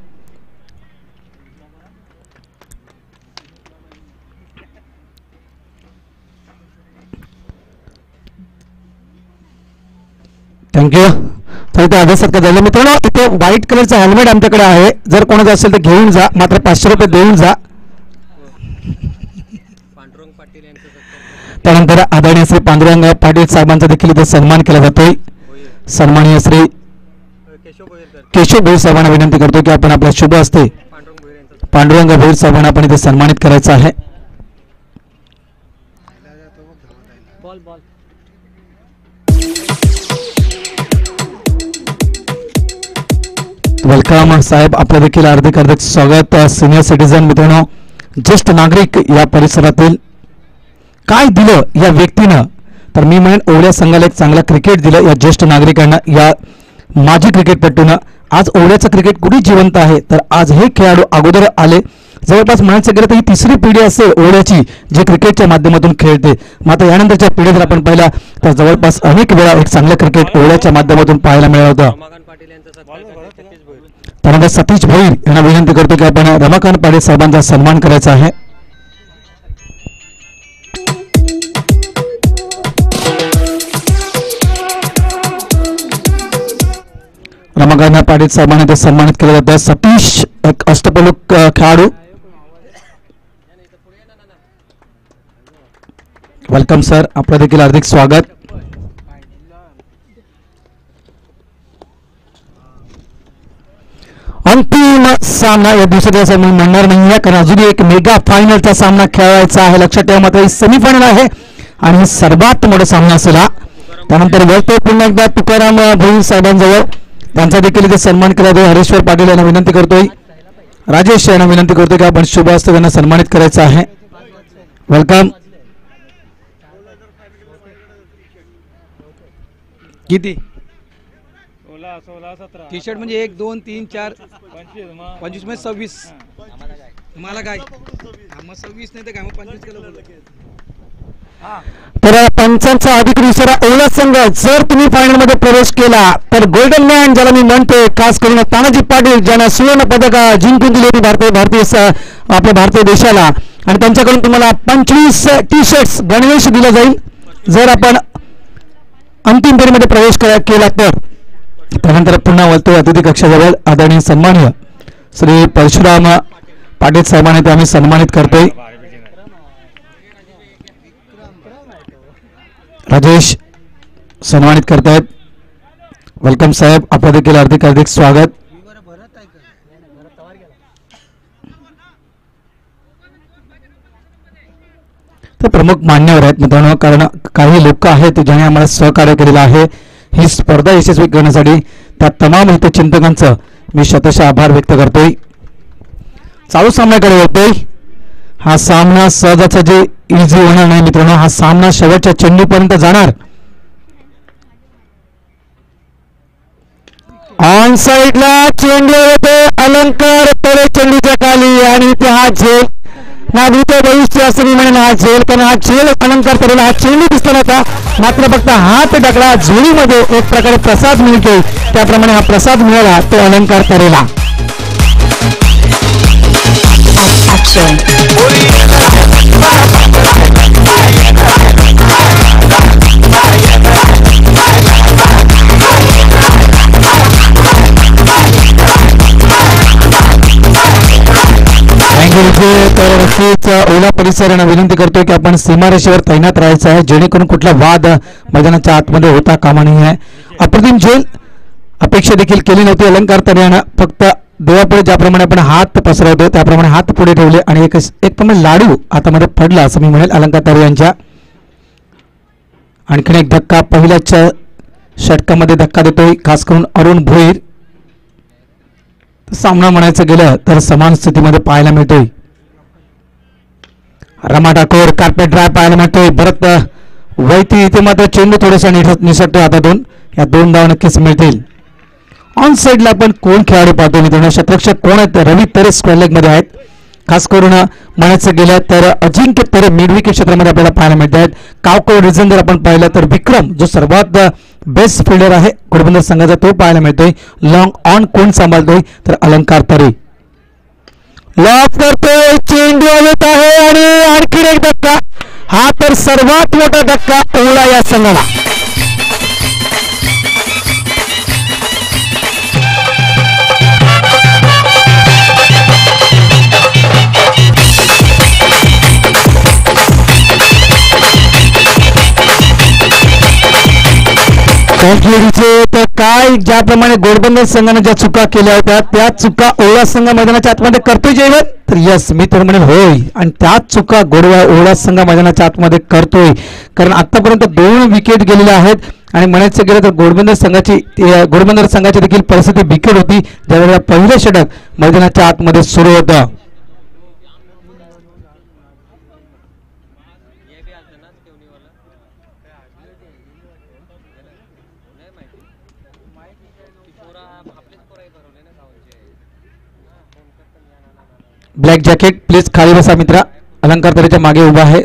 थँक्यू. तर इथे अभ्यासात का झालं मित्रांनो, इथे व्हाईट कलरचं हेल्मेट आमच्याकडे आहे. जर कोणाचं असेल तर घेऊन जा, मात्र पाचशे रुपये देऊन जा. त्यानंतर आदरणीय श्री पांडुरंग पाटील साहेबांचा देखील इथे सन्मान केला जातोय. सन्माननीय श्री केशव भोईर साहेबांना विनंती करतो की आपण आपल्या शुभ हस्ते पांडुरंग भोईर साहेबांना आपण इथे सन्मानित करायचं आहे. वेलकम साहेब, आपलं देखील हार्दिक हार्दिक स्वागत. सिनियर सिटीजन मित्रांनो, ज्येष्ठ नागरिक या परिसरातील, काय दिलं या व्यक्तीनं तर मी म्हणेन ओवळ्या संघाला एक चांगला क्रिकेट दिलं या ज्येष्ठ नागरिकांना, या माजी क्रिकेटपटूनं. आज ओवळ्याचं क्रिकेट कुठे जिवंत आहे तर आज हे खेळाडू अगोदर आले. जवळपास म्हणायचं गेलं तर ही तिसरी पिढी असेल ओवळ्याची जे क्रिकेटच्या माध्यमातून खेळते. मात्र यानंतरच्या पिढीत जर आपण पाहिला तर जवळपास अनेक वेळा एक चांगलं क्रिकेट ओवळ्याच्या माध्यमातून पाहायला मिळालं होतं. त्यानंतर सतीश भोईर यांना विनंती करतो की आपण रमाकांत पाटील साहेबांचा सन्मान करायचा आहे. रमाकांत पाटील साहेबांना ते सन्मानित केलं जातं. सतीश एक अष्टपैलू खेळाडू. वेलकम सर, आपलं देखील हार्दिक स्वागत. अंतिम सामना या दिवसाचा मी म्हणणार नाही कारण अजून एक मेगा फायनलचा सामना खेळायचा आहे. लक्षात ठेवा, मात्र ही सेमीफायनल आहे आणि सर्वात मोठा सामना असेल हा. त्यानंतर वळतो पुन्हा एकदा तुकाराम भोईर साहेबांजवळ, त्यांचा देखील इथे सन्मान केला जातो. हरेश्वर पाटील यांना विनंती करतोय, राजेश यांना विनंती करतोय की आपण शुभ हस्ते त्यांना सन्मानित करायचं आहे. वेलकम. किती टी शर्ट म्हणजे एक दोन तीन चार पंचवीस मध्ये सव्वीस. मला काय मग सव्वीस नाही तर काय मग पंचवीस केलं. तर पंचांचा अधिकृत इशारा, ओवळा संघ जर तुम्ही फायनल मध्ये प्रवेश केला तर गोल्डन मॅन ज्याला मी म्हणतो खास करून तानाजी पाटील ज्यांना सुवर्ण पदक जिंकून दिली होती भारतीय भारतीय आपल्या भारतीय देशाला, आणि त्यांच्याकडून तुम्हाला पंचवीस टी शर्ट्स गणवेश दिला जाईल जर आपण अंतिम फेरीमध्ये प्रवेश केला तर. त्यानंतर पुन्हा वळतो अतिथी कक्षाजवळ आदरणीय सन्माननीय श्री परशुराम पाटील साहेबांना ते आम्ही सन्मानित करतोय. राजेश सन्मानित करतायत. वेलकम साहेब, आपलं देखील हार्दिक हार्दिक स्वागत. ते प्रमुख मान्यवर आहेत मित्रांनो, कारण काही लोक आहेत ज्यांनी आम्हाला सहकार्य केलेलं आहे ही स्पर्धा यशस्वी करण्यासाठी. त्या तमाम हितचिंतकांचं मी शतशः आभार व्यक्त करतोय. चालू सामन्याकडे होतोय. हा सामना सहजाचा जे इझी होणार नाही मित्रांनो, हा सामना शेवटच्या चेंडूपर्यंत जाणार. ऑन साइडला चेंडू होते अलंकार तळे चेंडूच्या खाली आणि ते हा झेल नागरिक भविष्य असं मी म्हणेन. हा झेल कारण हा झेल अलंकार तळेला हा चेंडू दिसतो नव्हता, मात्र फक्त हात टाकला झोळीमध्ये एक प्रकारे प्रसाद मिळतो, त्याप्रमाणे हा प्रसाद मिळाला तो अलंकार तळेला. तर नक्कीच ओला परिसरानं विनंती करतोय की आपण सीमारेषेवर तैनात राहायचं आहे, जेणेकरून कुठला वाद मैदानाच्या आतमध्ये होता कामा नये आहे. अप्रतिम झेल अपेक्षा देखील केली नव्हती अलंकार तऱ्यानं, फक्त देवापुढे ज्याप्रमाणे आपण हात पसरवतो त्याप्रमाणे हात पुढे ठेवले आणि एक एक प्रमाणे लाडू हातामध्ये पडला असं मी म्हणेल अलंकार तरे यांच्या. आणखीन एक धक्का पहिल्याच्या षटकामध्ये धक्का देतोय खास करून अरुण भोईर. सामना म्हणायचं गेलं तर समान स्थितीमध्ये पाहायला मिळतोय. रमा ठाकूर कार्पेट ड्राय पाहायला मिळतोय. भरत वैती इथे मात्र चेंडू थोडासा निसटतो हातातून. या दोन धावा नक्कीच मिळतील. ऑन साइडला आपण कोण खेळाडू पाहतो मित्रांनो, शतरक्षक कोण आहेत? रवी तरे स्क्वेअर लेग मध्ये आहेत. खास करून म्हणायचं गेलं तर अजिंक्य तरे मिड विकेट क्षेत्रामध्ये आपल्याला पाहायला मिळत आहेत. कावकर रिझन जर आपण पाहिलं तर विक्रम जो सर्वात बेस्ट फिल्डर आहे घोडबंदर संघाचा तो पाहायला मिळतोय. लॉंग ऑन कोण सांभाळतोय तर अलंकार तरे. लॉक करतोय चेंडू येत आहे आणि आणखी एक धक्का. हा तर सर्वात मोठा धक्का ओला या संघाला. तर काय ज्याप्रमाणे घोडबंदर संघाने ज्या चुका केल्या होत्या त्या चुका ओला संघ मैदानाच्या आतमध्ये करतोय जेवण तर यस मी तर म्हणेन होय, आणि त्याच चुका गोडवा ओला संघ मैदानाच्या आतमध्ये करतोय. कारण आतापर्यंत दोन विकेट गेलेल्या आहेत आणि म्हणायचं गेलं तर घोडबंदर संघाची घोडबंदर संघाची देखील परिस्थिती बिकट होती ज्यावेळेला पहिलं षटक मैदानाच्या आतमध्ये सुरू होतं. ब्लॅक जॅकेट प्लीज खाली बसा मित्रा. अलंकार तऱ्याच्या मागे उभा आहे.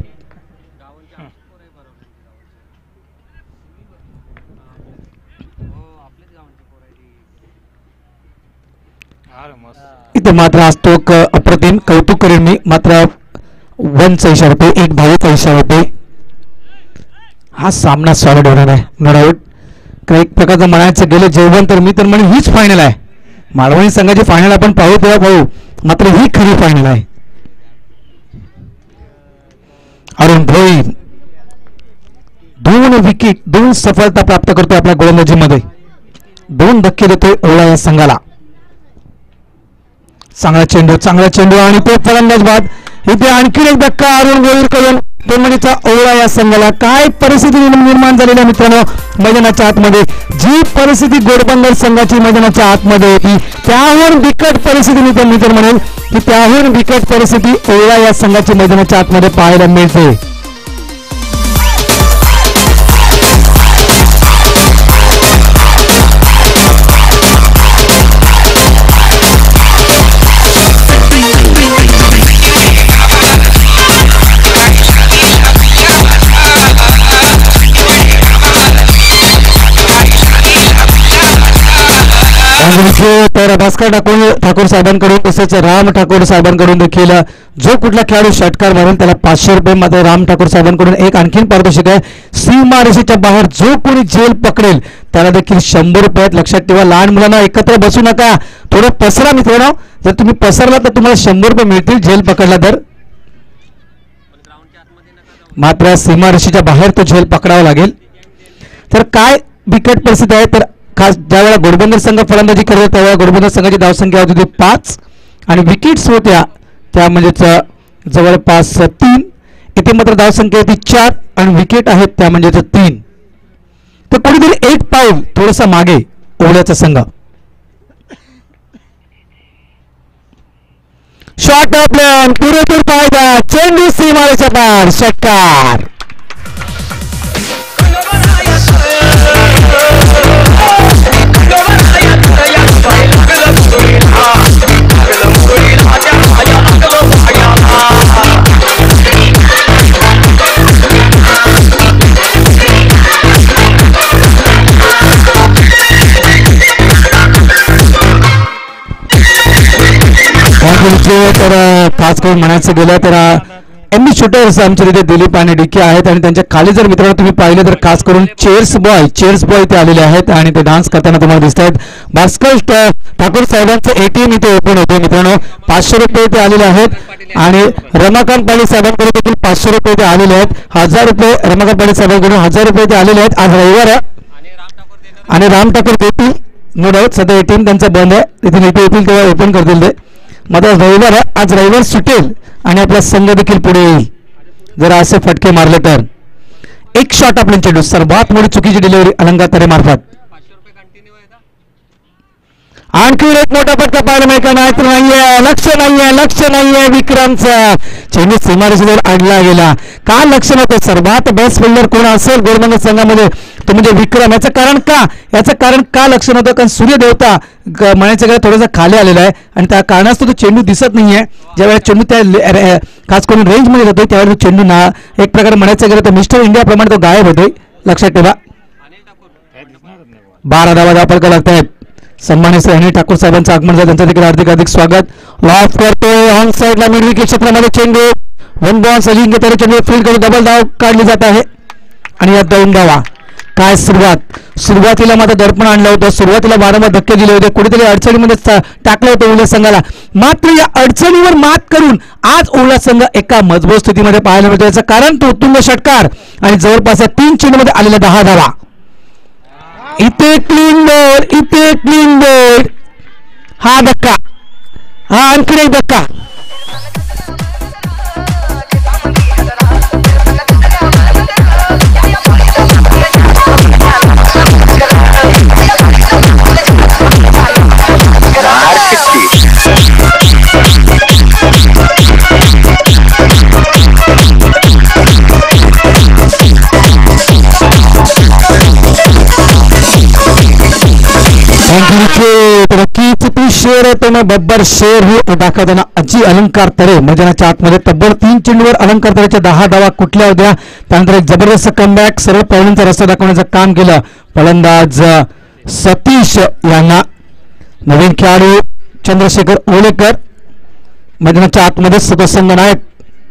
इथे मात्र आज तो अप्रतिम कौतुक करेन मी. मात्र वनचा इशारा होते, एक धावेचा इशारा होते. हा सामना सॉलिड होणार आहे नो डाऊट. एक प्रकारचं म्हणायचं गेलं जेवण तर मी तर म्हणेन हीच फायनल आहे. मालवणी संघाची फायनल आपण पाहू तेव्हा पाहू, मात्र ही खरी फायनल आहे. अरुण भोईर दोन विकेट दोन सफलता प्राप्त करतोय आपल्या गोलंदाजीमध्ये. दोन धक्के देतोय ओला या संघाला. चांगला चेंडू चांगला चेंडू आणि तो फलंदाज बाद. इथे आणखी एक धक्का अरुण भोईर कडून टोर्नामेंटचा ओला या संघाला. काय परिस्थिती निर्माण झालेली मित्रांनो मैदानाच्या आतमध्ये. जी परिस्थिती घोडबंदर संघाची मैदानाच्या आतमध्ये होती त्याहून बिकट परिस्थिती मी तर म्हणेल की त्याहून बिकट परिस्थिती ओला या संघाची मैदानाच्या आतमध्ये पाहायला मिळते. तर भास्कर ठाकूर ठाकूर साहेबांकडून तसेच राम ठाकूर साहेबांकडून देखील जो कुठला खेळाडू षटकार मारेल त्याला पाचशे रुपये. मात्र राम ठाकूर साहेबांकडून एक आणखीन पारितोषिक आहे. सीमारेषेच्या बाहेर जो कोणी झेल पकडेल त्याला देखील शंभर रुपये. लक्षात ठेवा लहान मुलांना एकत्र बसू नका, थोडं पसरा मित्रांनो. जर तुम्ही पसरला तर तुम्हाला शंभर रुपये मिळतील झेल पकडला तर. मात्र सीमारेषेच्या बाहेर तो झेल पकडावा लागेल. तर काय बिकट परिस्थिती आहे तर खास ज्यावेळेला घोडबंदर संघ फलंदाजी करत त्यावेळेला घोडबंदर संघाची धावसंख्या होती पाच आणि विकेट्स होत्या त्या म्हणजेच जवळपास तीन. इथे मात्र धावसंख्या ती चार आणि विकेट आहेत त्या म्हणजे ते तीन. तर कुठेतरी एक पाऊल थोडंसं मागे ओवळ्याचा संघ. शॉट प्लॅन पुरेपूर फायदा, चेंडू सीमारेषा पार, षटकार. तर खास करून म्हणायचं गेलं तर एम बी शूटर्स आमच्या तिथे दिलीप आणि डिके आहेत आणि त्यांच्या खाली जर मित्रांनो तुम्ही पाहिले तर खास करून चेअर्स बॉय चेअर्स बॉय ते आलेले आहेत आणि ते डान्स करताना तुम्हाला दिसत आहेत. भास्कर ठाकूर साहेबांचं एटीएम इथे ओपन होते मित्रांनो. पाचशे रुपये ते आलेले आहेत आणि रमाकांत पाटील साहेबांकडे देखील पाचशे रुपये ते आलेले आहेत. हजार रुपये रमाकांत पाटील साहेबांकडून हजार रुपये ते आलेले आहेत. आज रविवार आणि राम ठाकूर देतील नो डाऊट. सध्या एटीएम त्यांचं बंद आहे, तिथे इथे येतील तेव्हा ओपन करतील ते. मात्र रविवार आहे, आज रविवार सुटेल आणि आपला संघ देखील पुढे येईल जर असे फटके मारले तर. एक शॉट आपल्या चेंडू, सर्वात मोठी चुकीची डिलिव्हरी अलंकार तारे मार्फत. आणखी एक मोठा फटका पाहायला मिळाला नाही तर नाहीये, लक्ष नाहीये लक्ष नाहीये विक्रमचा. चेंडू सीमारेषेवर अडला गेला. का लक्ष नव्हतं? सर्वात बेस्ट फिल्डर कोण असेल गोलंदाज संघामध्ये तो म्हणजे विक्रम. याचं कारण का याचं कारण का लक्ष नव्हतं? कारण सूर्यदेवता म्हणायचं गेलं थोडासा खाली आलेला आहे आणि त्या कारणास्तव तो चेंडू दिसत नाहीये. ज्यावेळेस चेंडू त्या खास करून रेंजमध्ये जातोय त्यावेळेस तो चेंडू ना एक प्रकारे म्हणायचं गेलं तर मिस्टर इंडिया प्रमाणे तो गायब होतोय. लक्षात ठेवा. बारा धावा धावपळ लागत आहेत. सन्मान्य श्री अनिल ठाकूर साहेबांचं आगमन झालं, त्यांचं देखील हार्दिक हार्दिक स्वागत. लॉफ करतोय ऑन साईडला मिड विकेट क्षेत्रामध्ये चेंडू वन बॉल अजिंक्य तरी चेंडू फील्ड करून डबल धाव काढली जात आहे आणि या दोन धावा. काय सुरुवात सुरुवातीला मात्र दडपण आणलं होतं, सुरुवातीला वारंवार धक्के दिले होते, कुठेतरी अडचणीमध्ये टाकलं होतं ओवळा संघाला. मात्र या अडचणीवर मात करून आज ओवळा संघ एका मजबूत स्थितीमध्ये पाहायला मिळतो. याचं कारण तो उत्तुंग षटकार आणि जवळपास या तीन चेंडूमध्ये आलेल्या दहा धावा. इथे क्लीन बोर्ड, इथे क्लीन बोर्ड. हा धक्का, हा आणखी एक धक्का. शेर आहे तो बब्बर शेर हो दाखवताना अजी अलंकार तरे मैदानाच्या आतमध्ये तब्बल तीन चेंडूवर अलंकार तरेच्या दहा धावा कुठल्या होत्या. त्यानंतर एक जबरदस्त कमबॅक सरळ पवनांचा रस्ता दाखवण्याचं काम केलं फलंदाज सतीश यांना. नवीन खेळाडू चंद्रशेखर ओलेकर मैदानाच्या आतमध्ये सदस्यंग नायक.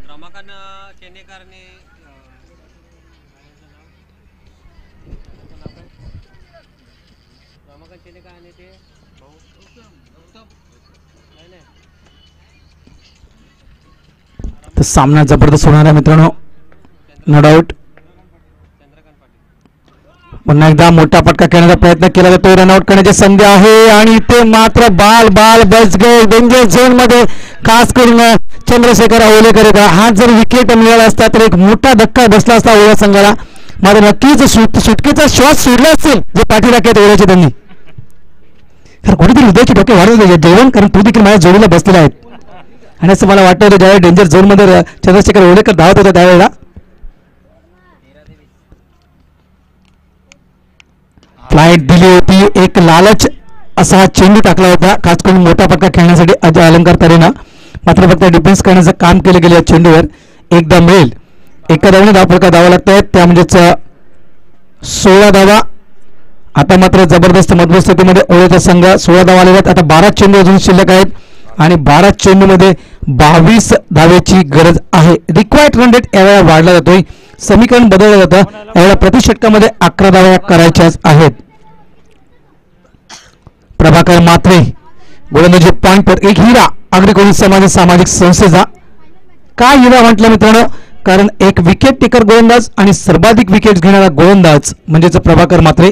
तर सामना जबरदस्त होणार आहे मित्रांनो, नो डाऊट. पुन्हा एकदा मोठा फटका खेळण्याचा प्रयत्न केला जातो, रनआउट करण्याची संधी आहे आणि ते मात्र बाल बाल बस गए डेंजर झोन मध्ये. खास करून चंद्रशेखर ओलेकर हा जर विकेट मिळाला असता तर एक मोठा धक्का बसला असता ओळा संघाला. मात्र नक्कीच सुटकेचा श्वास सोडला असेल जे पाठी राखत ओळ्याचे त्यांनी. तर कुठेतरी हृदयाची डोके वाढवले जेवण, कारण तू देखील माझ्या जोडीला बसलेला आहेत आणि असं मला वाटतं होतं ज्यावेळी डेंजर झोन मध्ये चंद्रशेखर ओलेकर धावत होता त्यावेळेला. फ्लाईट दिली होती, एक लालच असा हा चेंडू टाकला होता खास करून मोठा फटका खेळण्यासाठी अजय अलंकार तरेनं. मात्र फक्त डिफेन्स करण्याचं काम केलं गेलं या चेंडूवर. एकदा मिळेल एका धावाने धाव फटका धावा लागत आहेत त्या म्हणजेच सोळा धावा. आता मात्र जबरदस्त मजबूत स्थितीमध्ये ओळखचा संघ सोळा धावा आलेल्या आहेत. आता बारा चेंडू अजून शिल्लक आहेत आणि बारा चेंडूमध्ये बावीस धावेची गरज आहे. रिक्वायर्ड रन रेट यावेळेला वाढला जातोय, समीकरण बदललं जातं. यावेळेला प्रति षटकामध्ये अकरा धावा करायच्याच आहेत. प्रभाकर मात्रे गोलंदाजी पॉइंट पर एक हिरा अग्री कोणी समाज सामाजिक संस्थेचा. का हिरा म्हटलं मित्रांनो? कारण एक विकेट टेकर गोलंदाज आणि सर्वाधिक विकेट घेणारा गोलंदाज म्हणजेच प्रभाकर मात्रे.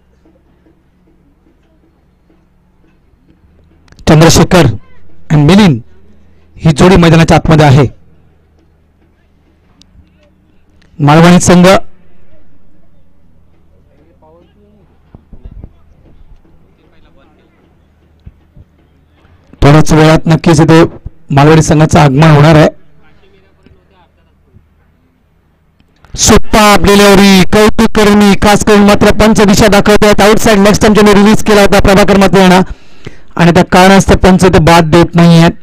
चंद्रशेखर आणि मिलिंद जोडी मैदानाच्या आतमध्ये आहे. मालवणी संघ थोड्याच वेळात नक्कीच इथे मालवणी संघाचं आगमन होणार आहे. सुपर डिलिव्हरी, कौतुक करणी, खास करून मात्र पंच दिशा दाखवत आहेत. आउटसाइड लेग स्टंपने रिलीज केला होता प्रभाकर मात्र यांना आणि त्या कारणास्तव पंच ते बाद देत नाही आहेत.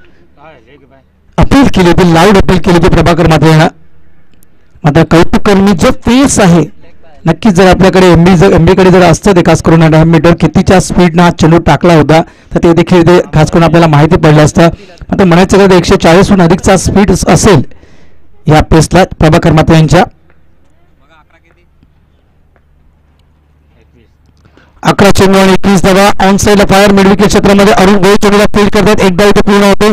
अपील केली होती, लाऊड अपील केली होती प्रभाकर मात्र यांना. मात्र कौतुक करणी जो फेस आहे नक्कीच जर आपल्याकडे एमबी जर एमबी कडे जर असतं ते खास करून दहा मीटर कितीच्या स्पीडनं हा चेंडू टाकला होता तर ते देखील ते खास करून आपल्याला माहिती पडलं असतं. मात्र म्हणायचं तर एकशे चाळीसहून अधिकचा स्पीड असेल या पेसला प्रभाकर मात्र यांच्या. अकरा चेंडू आणि एकवीस धावा. ऑन साईडला फायर मिड विकेट क्षेत्रामध्ये अरुण गोळे चेंडूला फील्ड करतात. एकदा इथे पूर्ण होते.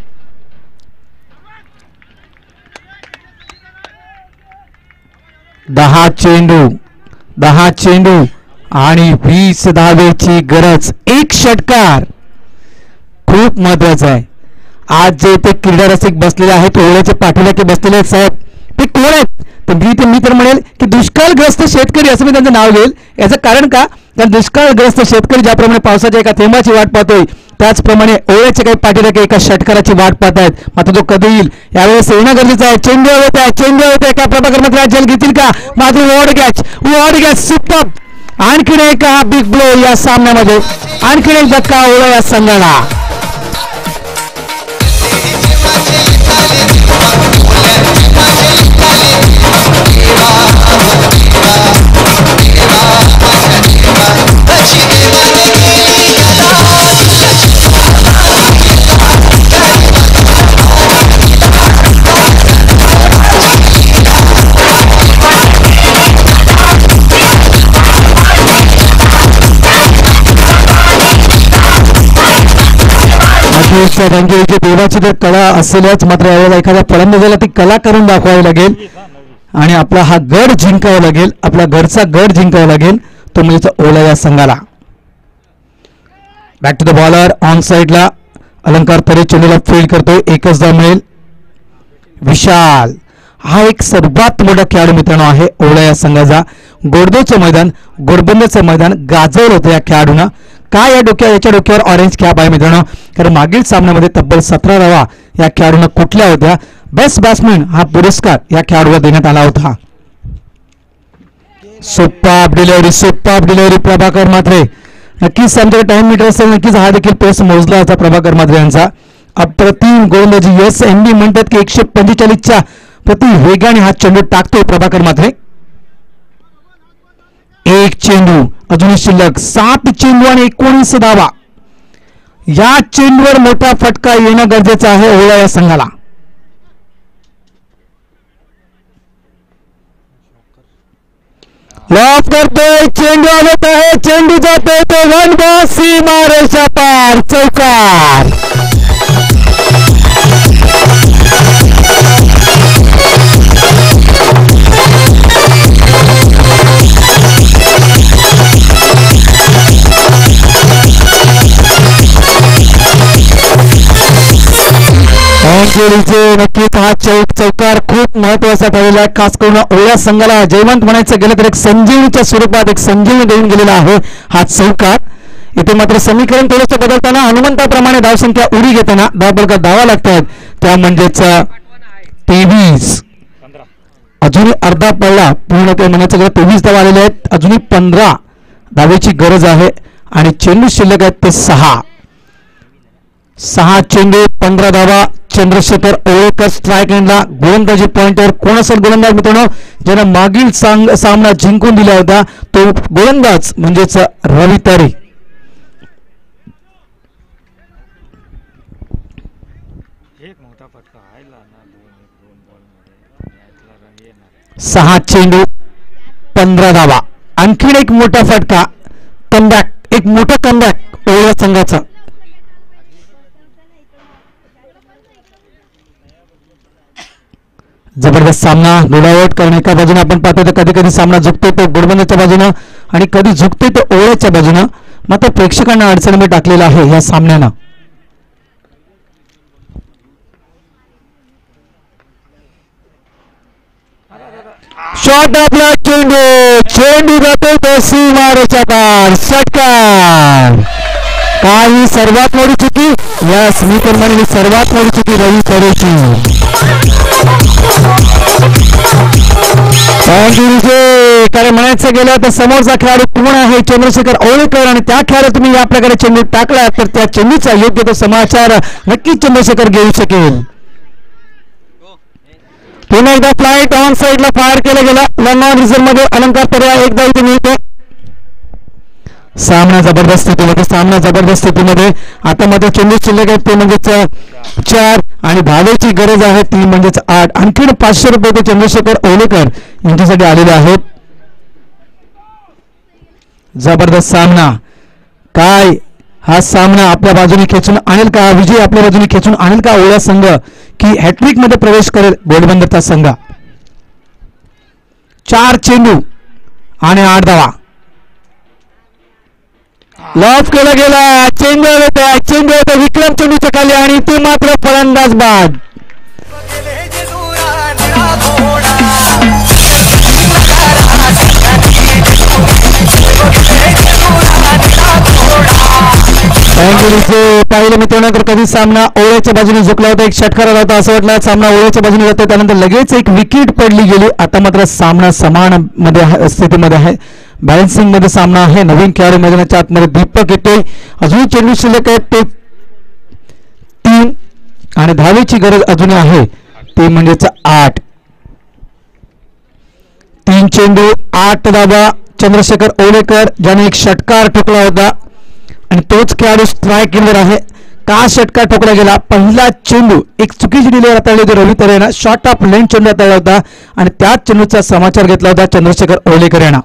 दहा चेंडू दहा चेंडू आणि वीस धावेची गरज. एक षटकार खूप महत्वाचा आहे. आज जे ते क्रीडा रसिक बसलेले आहेत ओळ्याचे पाठीला की बसलेले आहेत साहेब ते कोण आहेत तर मी ते मी तर म्हणेल की दुष्काळग्रस्त शेतकरी असं मी त्यांचं नाव घेईल. याचं कारण का तर दुष्काळग्रस्त शेतकरी ज्याप्रमाणे पावसाच्या एका थेंबाची वाट पाहतोय त्याचप्रमाणे ओळ्याचे काही पाठीला की एका षटकाराची वाट पाहत आहेत. मात्र तो कधी येईल यावेळेस येणं गरजेचं आहे. चेंडू होत आहे चेंडू होत आहे का प्रभाकर मात्र जल घेतील का मात्र what a catch what a catch super. आणखीन एक हा बिग ब्लो या सामन्यामध्ये. आणखीन एक धक्का ओळा या संघाला. रंगीची देवाची जर कला असेलच मात्र यावेळेला एखाद्या फलंदाजाला ती कला करून दाखवावी लागेल आणि आपला हा गड जिंकावा लागेल. आपला घरचा गड जिंकावा लागेल तो म्हणजे ओला या संघाला. Back to the bowler. On साईडला अलंकार तरी चेंडूला फील्ड करतोय. एकच धाव मिळेल. विशाल हा एक सर्वात मोठा खेळाडू मित्रांनो आहे ओला या संघाचा. गोडदोचं मैदान गोडबंदचं मैदान गाजवलं होतं या खेळाडूंना. काय या डोक्या याच्या डोक्यावर ऑरेंज कॅप आहे मित्रांनो कारण मागील सामन्यामध्ये तब्बल सतरा धावा या खेळाडूंना कुठल्या होत्या. बेस्ट बॅट्समॅन हा पुरस्कार या खेळाडूला देण्यात आला होता. Super delivery super delivery Prabhakar Matre. नक्कीच आमच्याकडे टाइम मीटर असेल नक्कीच हा देखील पेस मोजला होता प्रभाकर मात्रे यांचा. अप्रतिम गोलंदाजी. यस एम बी म्हणतात की एकशे पंचेचाळीसच्या प्रति वेगाने हा चेंडू टाकतोय प्रभाकर मात्रे. एक चेंडू अजूनही शिल्लक. सात चेंडू आणि एकोणीस धावा. या चेंडूवर मोठा फटका येणं गरजेचं आहे ओला या संघाला. लॉफ करतोय चेंडू आलेत आहे चेंडू जातोय तो वन बॉस सीमारेषा पार चौकार. नक्कीच हा चौक चौकार खूप महत्वाचा ठरलेला आहे. खास करून ओळ्या संघाला जयवंत म्हणायचं गेलं तर एक संजीवनीच्या स्वरूपात एक संजीवनी देऊन गेलेला आहे हा चौकार. इथे मात्र समीकरण थोडंसं बदलताना हनुमंताप्रमाणे धावसंख्या उडी घेताना दहा बळका धावा लागतात त्या म्हणजेच तेवीस. अजूनही अर्धा पडला पूर्ण ते म्हणायचं गेलं तेवीस धावा आलेले आहेत. अजूनही पंधरा धावेची गरज आहे आणि चेंडू शिल्लक आहेत ते सहा. सहा चेंडू पंधरा धावा. चंद्रशेखर ओळेकर स्ट्राईक एंडला. गोलंदाजी पॉइंटवर कोण असेल गोलंदाज मित्रांनो ज्यानं मागील सामना जिंकून दिला होता तो गोलंदाज म्हणजेच रवी तारे. सहा चेंडू पंधरा धावा. आणखीन एक मोठा फटका कमबॅक एक मोठा कमबॅक ओळ्या संघाचा. जबरदस्त सामना डोळावट कारण एका बाजूने आपण पाहतो तर कधी कधी सामना झुकतो तो गोडबंदच्या बाजूनं आणि कधी झुकते तो ओळ्याच्या बाजूनं. मात्र प्रेक्षकांना अडचणीमध्ये टाकलेला आहे या सामन्यानं. शॉट आपला चेंडू चेंडू जातो तो सीमारेच्या पार षटकार. काही सर्वात मोठी चुकी या स्मितर म्हणून सर्वात मोठी चुकी रवी करेची. कारण म्हणायचं गेलं तर समोरचा खेळाडू कोण आहे चंद्रशेखर ओळेकर आणि त्या खेळाडू तुम्ही या प्रकारे चेंडू टाकला तर त्या चेंडूचा योग्य तो समाचार नक्कीच चंद्रशेखर घेऊ शकेल. पुन्हा एकदा फ्लाईट ऑन साईडला फायर केला गेला. लॉंग ऑन रिझर्व मध्ये अलंकार पर्याय एकदा इथे मिळतो. सामना जबरदस्त स्थितीमध्ये सामना जबरदस्त स्थितीमध्ये आता मध्ये चेंडू शिल्लक आहेत ते म्हणजेच चार आणि धावेची गरज आहे ती म्हणजेच आठ. आणखीन पाचशे रुपये ते चंद्रशेखर ओलेकर यांच्यासाठी आलेले आहेत. जबरदस्त सामना. काय हा सामना आपल्या बाजूने खेचून आणेल का? हा विजय आपल्या बाजूने खेचून आणेल का ओळा संघ की हॅट्रिक मध्ये प्रवेश करेल घोडबंदरचा संघ? चार चेंडू आणि आठ धावा. लॉफ केला गेला. चेंडू होता चेंडू होता विक्रम चेंडूच्या खाली आणि ते मात्र फलंदाज बाद. पाहिलं मित्रांनो तर कधी सामना ओळ्याच्या बाजूने झुकला होता. एक षटकार आला होता असं वाटलं सामना ओळ्याच्या बाजूने जातो त्यानंतर लगेच एक विकेट पडली गेली. आता मात्र सामना समान मध्ये स्थितीमध्ये आहे. बॅलन्सिंग मध्ये सामना आहे. नवीन खेळाडू मैदानाच्या आतमध्ये दीपक येतोय. अजून चेंडू शिल्लक आहेत ते तीन आणि धावेची गरज अजून आहे ते म्हणजेच आठ. तीन चेंडू आठ धावा. चंद्रशेखर ओलेकर ज्याने एक षटकार ठोकला होता आणि तोच खेळाडू स्ट्राईकवर आहे. का षटकार ठोकला गेला? पहिला चेंडू एक चुकीची डिलिव्हरी हाताळली होती रवी तरे यांना. शॉर्ट ऑफ लेन चेंडू हाताळला होता आणि त्याच चेंडूचा समाचार घेतला होता चंद्रशेखर ओलेकर यांना.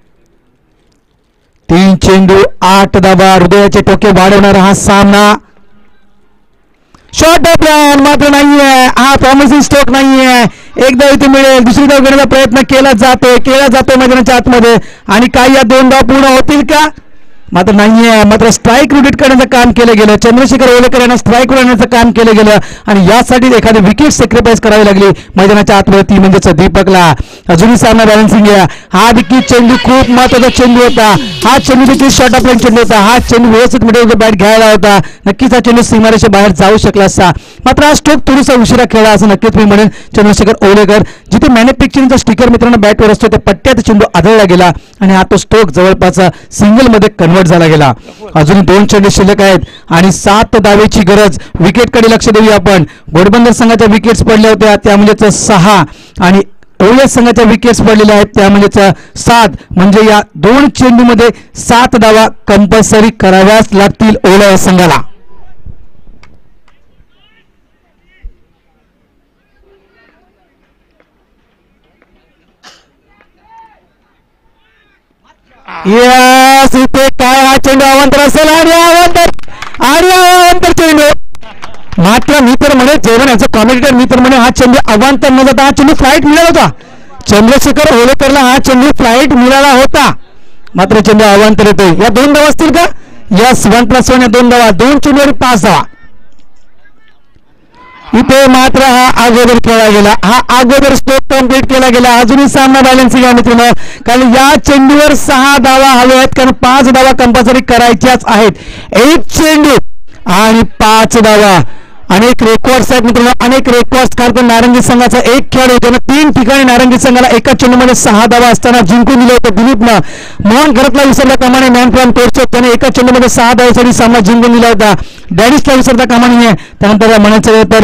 तीन चेंडू आठ धावा. हृदयाचे टोके वाढवणारा हा सामना. शॉर्ट ऑफ प्लॅन मात्र नाहीये. हा प्रॉमिसिंग स्ट्रोक नाहीये. एकदा इथे मिळेल. दुसरी धाव घेण्याचा प्रयत्न केला जातोय केला जातोय मैदानाच्या आतमध्ये आणि काही या दोन धाव पूर्ण होतील का? मात्र नाहीये. मात्र स्ट्राईक रोटेट करण्याचं काम केलं गेलं. चंद्रशेखर ओलेकर यांना स्ट्राईक आणण्याचं काम केलं गेलं आणि यासाठी एखादी विकेट सॅक्रिफाईस करावी लागली मैदानाच्या आतमध्ये ती म्हणजेच दीपकला. अजूनही सामना बॅलन्सिंग आहे. हा विकेट चेंडू खूप महत्वाचा चेंडू होता. हा चेंडू देखील शॉर्ट ऑफ लाईन चेंडू होता. हा चेंडू व्यवस्थित मिडल बॅट घ्यायला होता. नक्कीच हा चेंडू सीमारेषेच्या बाहेर जाऊ शकला असता. मात्र हा स्ट्रोक थोडासा उशिरा खेळला असं नक्कीच मी म्हणेन. चंद्रशेखर ओलेकर जिथे मॅन्युफॅक्चरिंगचा स्टिकर मित्रांनो बॅटवर असतो त्या पट्ट्यात चेंडू आदळला गेला आणि हा तो स्ट्रोक जवळपास सिंगल मध्ये कन्वर्ट झाला गेला. अजून दोन चेंडू शिल्लक आहेत आणि सात धावेची गरज. विकेटकडे लक्ष देऊया आपण. घोडबंदर संघाच्या विकेट्स पडल्या होत्या त्या म्हणजेच सहा आणि ओळ्या संघाच्या विकेट्स पडलेल्या आहेत त्या म्हणजेच सात. म्हणजे या दोन चेंडूमध्ये सात धावा कंपल्सरी कराव्याच लागतील ओळ्या संघाला. यस इथे काय हा चेंडू अवांतर असेल आणि अवांतर आणि अवांतर चेंडू. मात्र मी तर म्हणे जेवण याचं कॉमेंटेटर मी तर म्हणे हा चेंडू अवांतर न जाता हा चेंडू फ्लाईट मिळाला होता. चंद्रशेखर ओलेकरला हा चेंडू फ्लाईट मिळाला होता. मात्र चेंडू अवांतर येतोय. या दोन धावा असतील का? यस वन प्लस वन या दोन धावा. दोन चेंडू आणि पाच धावा. इथे मात्र हा अगोदर खेळला गेला. हा अगोदर स्ट्रोक कम्प्लीट केला गेला. अजूनही सामना बॅलन्सिंग आहे मित्रांनो कारण या चेंडूवर सहा धावा हवे आहेत कारण पाच धावा कंपल्सरी करायच्याच आहेत. एक चेंडू आणि पाच धावा. अनेक रेकॉर्ड्स आहेत मित्रांनो अनेक रेकॉर्ड्स कारण नारंगी संघाचा एक खेळाडू त्यानं तीन ठिकाणी नारंगी संघाला एका चेंडूमध्ये सहा धावा असताना जिंकून दिले होते. दिलीपनं मोहन घरातला विसरल्या कामाने मॅन फ्रॉम टोर्चो त्याने एका चेंडूमध्ये सहा धावासाठी सामना जिंकून दिला होता. डॅनिसला विसरता कामा नये. त्यानंतर म्हणायचं तर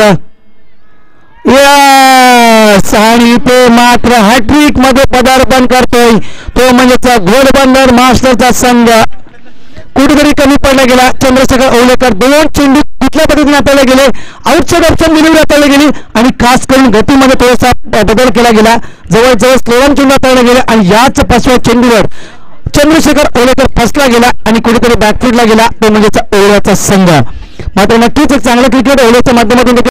यस आणि तो मात्र हॅट्रिक मध्ये पदार्पण करतोय तो म्हणजे घोडबंदर मास्टरचा संघ. कुठेतरी कमी पडला गेला. चंद्रशेखर ओलेकर दोन चेंडू कुठल्या पद्धतीने हाताळले गेले. आउटसाइड ऑप्शन डिलिव्हरी हाताळली गेली आणि खास करून गतीमध्ये थोडासा बदल केला गेला. जवळजवळ स्लोवन चेंडू हाताळले गेले आणि याच पाचव्या चेंडूवर चंद्रशेखर ओलेकर फसला गेला आणि कुठेतरी बॅकफुटला गेला तो म्हणजे ओळ्याचा संघ. मात्र नक्कीच एक चांगलं क्रिकेट ओळ्याच्या माध्यमातून